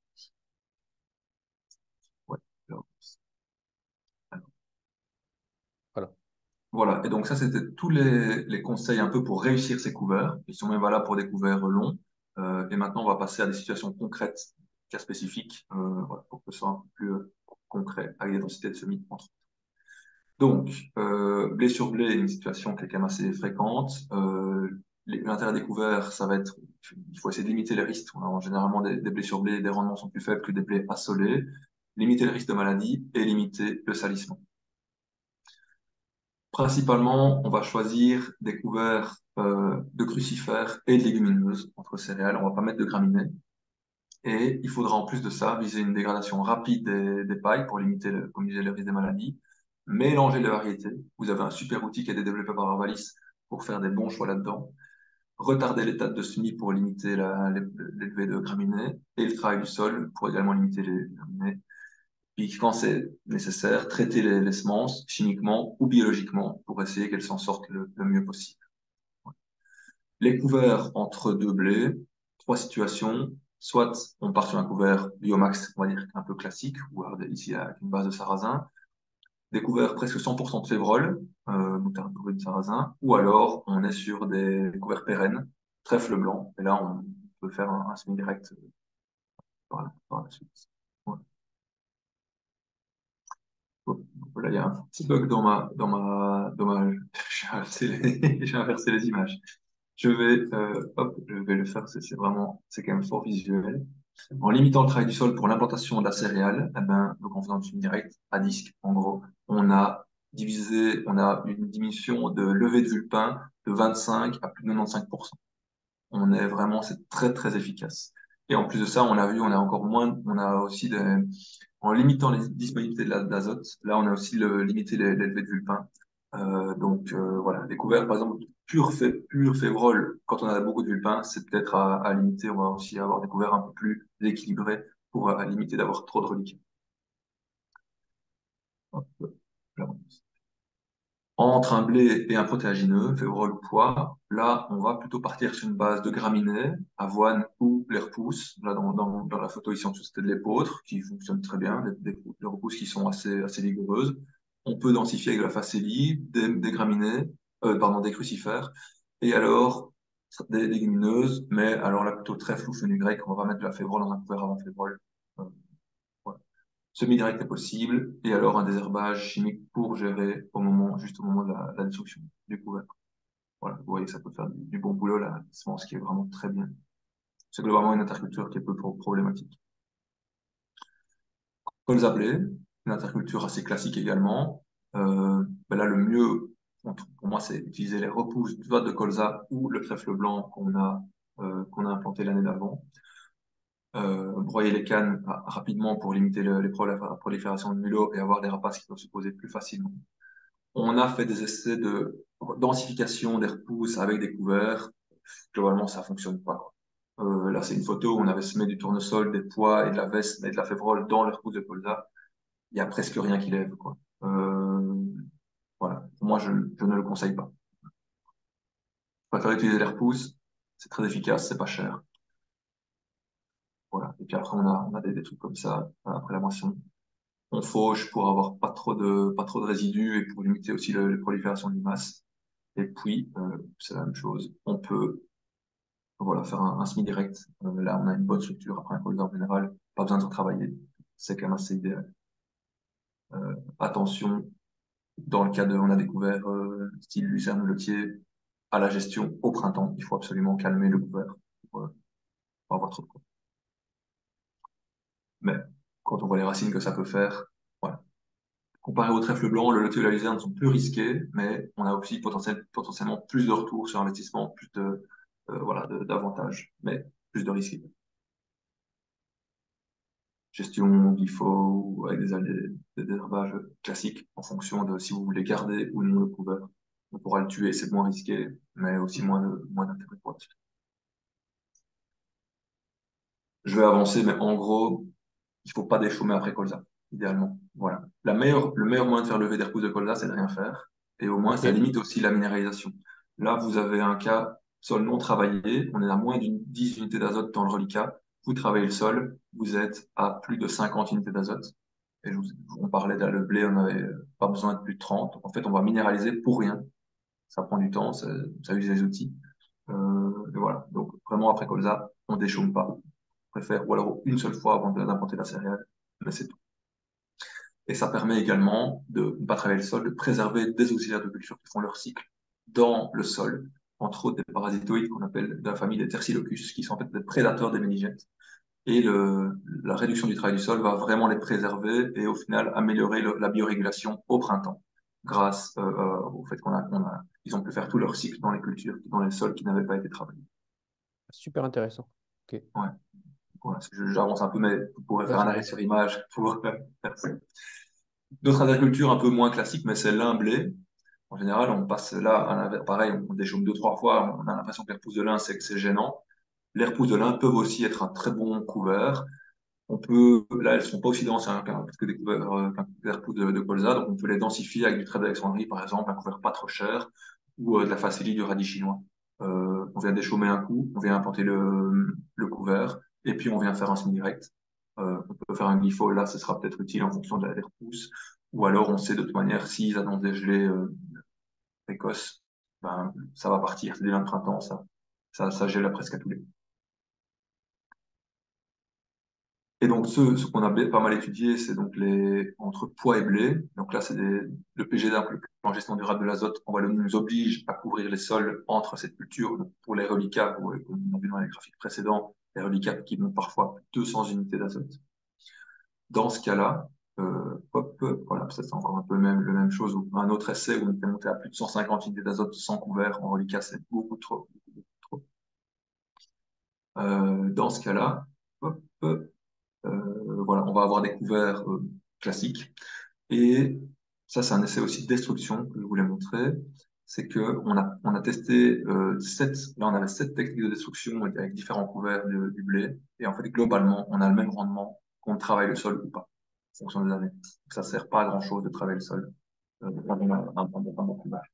Ouais. Alors, Voilà. Voilà, et donc ça, c'était tous les, les conseils un peu pour réussir ces couverts. Ils sont même valables pour des couverts longs. Euh, et maintenant, on va passer à des situations concrètes, cas spécifiques, euh, voilà, pour que ce soit un peu plus euh, concret, avec des densités de semis entre. Donc, euh, blé sur blé est une situation qui est quand même assez fréquente. Euh, les- L'intérêt des couverts, ça va être, il faut essayer de limiter les risques. On a généralement des, des blés sur blé, des rendements sont plus faibles que des blés assolés. Limiter le risque de maladie et limiter le salissement. Principalement, on va choisir des couverts euh, de crucifères et de légumineuses entre céréales. On va pas mettre de graminées. Et il faudra en plus de ça viser une dégradation rapide des, des pailles pour limiter le, comme je disais, le risque des maladies. Mélanger les variétés. Vous avez un super outil qui a été développé par Arvalis pour faire des bons choix là-dedans. Retarder l'état de semis pour limiter la- l'élevée de graminées. Et le travail du sol pour également limiter les graminées. Puis quand c'est nécessaire, traiter les, les semences chimiquement ou biologiquement pour essayer qu'elles s'en sortent le, le mieux possible. Les couverts entre deux blés, trois situations. Soit on part sur un couvert biomax, on va dire un peu classique, ou alors ici avec une base de sarrasin. Des couverts presque cent pour cent de févrole, euh, moutarde brune sarrasin. Ou alors on est sur des couverts pérennes, trèfle blanc. Et là, on peut faire un, un semi-direct par la, par la suite. Ouais. Voilà, il y a un petit bug dans ma, dans ma, dans ma, j'ai inversé les, j'ai inversé les images. Je vais, euh, hop, je vais le faire, c'est c'est vraiment, c'est quand même fort visuel. En limitant le travail du sol pour l'implantation de la céréale, eh ben, donc en faisant une direct à disque, en gros, on a divisé, on a une diminution de levée de vulpin de vingt-cinq à plus de quatre-vingt-quinze pour cent. On est vraiment, c'est très, très efficace. Et en plus de ça, on a vu, on a encore moins, on a aussi des, en limitant les disponibilités de la- d'azote, là, on a aussi le, limité les- l'élevée de vulpin. Euh, donc, euh, voilà, les couverts, par exemple, pur, fé, pur févrole, quand on a beaucoup de vulpin, c'est peut-être à, à limiter. On va aussi avoir des couverts un peu plus équilibrés pour à, à limiter d'avoir trop de reliquats. Hop, là. Entre un blé et un protéagineux, févrole ou pois, là, on va plutôt partir sur une base de graminées, avoine ou les repousses. Là, dans, dans, dans la photo ici en dessous, c'était de l'épeautre, qui fonctionne très bien, des, des, des repousses qui sont assez, assez vigoureuses. On peut densifier avec la facélie, des, des graminées, euh, pardon, des crucifères, et alors des légumineuses, mais alors là, plutôt trèfle ou fenugrec, on va mettre de la févrole dans un couvert avant févrole. Euh, voilà. Semi-direct est possible, et alors un désherbage chimique pour gérer au moment, juste au moment de la, la destruction du couvert. Voilà, vous voyez, ça peut faire du, du bon boulot, la semence qui est vraiment très bien. C'est globalement une interculture qui est peu pro- problématique. Colza blé, une interculture assez classique également. Euh, ben là, le mieux, pour pour moi, c'est utiliser les repousses soit de colza ou le trèfle blanc qu'on a, euh, qu'on a implanté l'année d'avant. Euh, broyer les cannes ah, rapidement pour limiter le- les problèmes la prolifération de mulot et avoir des rapaces qui peuvent se poser plus facilement. On a fait des essais de densification des repousses avec des couverts. Globalement, ça fonctionne pas, quoi. Euh, là, c'est une photo où on avait semé du tournesol, des pois et de la veste et de la févrole dans les repousses de colza. Il y a presque rien qui lève, quoi. Euh, voilà. Pour moi, je, je ne le conseille pas. Je préfère utiliser les repousses. C'est très efficace, c'est pas cher. Voilà. Et puis après, on a, on a des, des trucs comme ça, euh, après la moisson. On fauche pour avoir pas trop de, pas trop de résidus et pour limiter aussi le, la prolifération de limaces. Et puis, euh, c'est la même chose. On peut, voilà, faire un, un semi-direct. Euh, là, on a une bonne structure après un colza en général. Pas besoin de retravailler. C'est quand même assez idéal. Euh, attention, dans le cas de, on a découvert euh, style lucerne ou lotier, à la gestion au printemps. Il faut absolument calmer le couvert pour, euh, pas avoir trop de quoi. Mais quand on voit les racines que ça peut faire, voilà. Comparé au trèfle blanc, le lotier et la luzerne sont plus risqués, mais on a aussi potentiel, potentiellement plus de retours sur investissement, plus de, euh, voilà, de- d'avantages, mais plus de risques. Gestion qu'il faut avec des, des, des désherbages classiques en fonction de si vous voulez garder ou non le couvert. On pourra le tuer, c'est moins risqué, mais aussi moins de, moins d'intérêt pour la suite. Je vais avancer, mais en gros, il faut pas déchaumer après colza, idéalement. Voilà. La meilleure, le meilleur moyen de faire lever des repousses de colza, c'est de rien faire. Et au moins, ça OK. limite aussi la minéralisation. Là, vous avez un cas sol non travaillé. On est à moins d'une dix unités d'azote dans le reliquat. Vous travaillez le sol, vous êtes à plus de cinquante unités d'azote. Et je vous- on parlait de le blé, on n'avait pas besoin de plus de trente. En fait, on va minéraliser pour rien. Ça prend du temps, ça, ça use des outils. Euh, et voilà. Donc, vraiment, après colza, on déchaume pas. On préfère, ou alors une seule fois avant de- d'importer la céréale, mais c'est tout. Et ça permet également de ne pas travailler le sol, de préserver des auxiliaires de culture qui font leur cycle dans le sol, entre autres des parasitoïdes qu'on appelle de la famille des Tersilochus, qui sont en fait des prédateurs des ménigètes. Et le, la réduction du travail du sol va vraiment les préserver et au final améliorer le- la biorégulation au printemps, grâce euh, euh, au fait qu'on a, qu'on a, ils ont pu faire tout leur cycle dans les cultures, dans les sols qui n'avaient pas été travaillés. Super intéressant. Ok. Ouais, voilà, je- j'avance un peu, mais vous pourrez faire un Vas-y, arrêt vas-y. sur image pour faire ça. D'autres agricultures un peu moins classiques, mais c'est lin, blé. En général, on passe là, à l'inverse, pareil, on déchaume deux, trois fois, on a l'impression que les repousses de lin, c'est que c'est gênant. Les repousses de lin peuvent aussi être un très bon couvert. On peut, là, elles sont pas aussi denses hein, qu'un que des couverts, euh, qu'un couvert de, de colza, donc on peut les densifier avec du trait d'Alexandrie, par exemple, un couvert pas trop cher, ou euh, de la facélie du radis chinois. Euh, on vient déchaumer un coup, on vient implanter le, le couvert, et puis on vient faire un semi-direct. Euh, on peut faire un glypho, là, ce sera peut-être utile en fonction de la des repousses, ou alors on sait de toute manière, s'ils annoncent des gelées euh, précoces, ben, ça va partir, c'est dès le printemps, ça, ça, ça gèle presque à tous les. Et donc, ce, ce qu'on a ba- pas mal étudié, c'est donc les, entre pois et blé. Donc là, c'est des- le P G D A, le plan gestion durable de l'azote, on va le, nous oblige à couvrir les sols entre cette culture. Donc, pour les reliquats, pour- comme on a vu dans les graphiques précédents, les reliquats qui montent parfois deux cents unités d'azote. Dans ce cas-là, euh, hop, voilà, ça c'est encore un peu le même, le même chose. Ou un autre essai où on était monté à plus de cent cinquante unités d'azote sans couvert en reliquat, c'est beaucoup trop, beaucoup trop. Euh, dans ce cas-là, hop, Euh, voilà, on va avoir des couverts euh, classiques. Et ça, c'est un essai aussi de destruction que je voulais montrer. C'est que on a, on a testé euh, sept, là on avait sept techniques de destruction avec différents couverts de- du blé. Et en fait, globalement, on a le même rendement qu'on travaille le sol ou pas, en fonction des années. Donc, ça sert pas à grand-chose de travailler le sol. Euh, quand on a un, un, un bon couvert.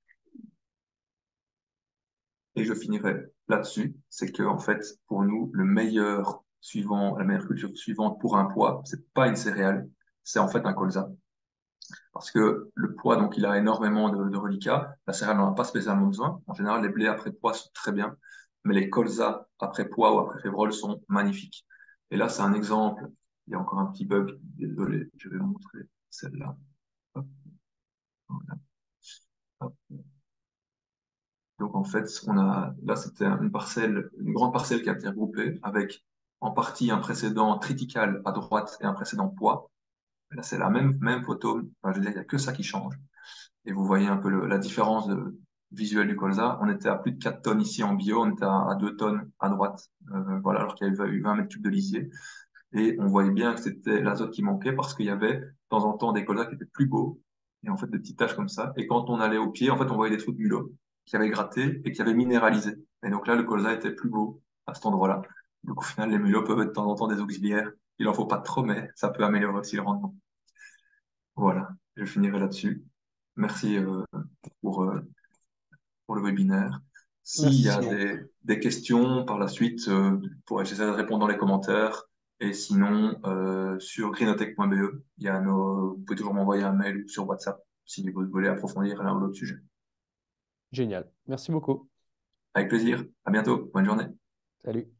Et je finirai là-dessus, c'est que en fait, pour nous, le meilleur suivant, la meilleure culture suivante pour un pois, c'est pas une céréale, c'est en fait un colza. Parce que le pois, donc, il a énormément de, de reliquats. La céréale n'en a pas spécialement besoin. En général, les blés après pois sont très bien, mais les colzas après pois ou après févrole sont magnifiques. Et là, c'est un exemple. Il y a encore un petit bug. Désolé, je vais vous montrer celle-là. Hop, voilà. Hop. Donc en fait, ce qu'on a là, c'était une parcelle, une grande parcelle qui a été regroupée avec en partie un précédent triticale à droite et un précédent poids. Là, c'est la même, même photo. Enfin, je veux dire, il n'y a que ça qui change. Et vous voyez un peu le- la différence de, visuelle du colza. On était à plus de quatre tonnes ici en bio, on était à, à deux tonnes à droite, euh, voilà, alors qu'il y avait eu vingt mètres cubes de lisier. Et on voyait bien que c'était l'azote qui manquait parce qu'il y avait de temps en temps des colzas qui étaient plus beaux, et en fait des petites taches comme ça. Et quand on allait au pied, en fait, on voyait des trous de mulot qui avaient gratté et qui avaient minéralisé. Et donc là, le colza était plus beau à cet endroit-là. Donc au final, les mulots peuvent être de temps en temps des auxiliaires. Il en faut pas trop, mais ça peut améliorer aussi le rendement. Voilà, je finirai là-dessus. Merci euh, pour, euh, pour le webinaire. S'il Merci y a Simon. des, des questions par la suite, euh, pour, j'essaie de répondre dans les commentaires. Et sinon, euh, sur greenotech point b e, il y a nos, vous pouvez toujours m'envoyer un mail ou sur WhatsApp si vous voulez approfondir l'un ou l'autre sujet. Génial. Merci beaucoup. Avec plaisir. À bientôt. Bonne journée. Salut.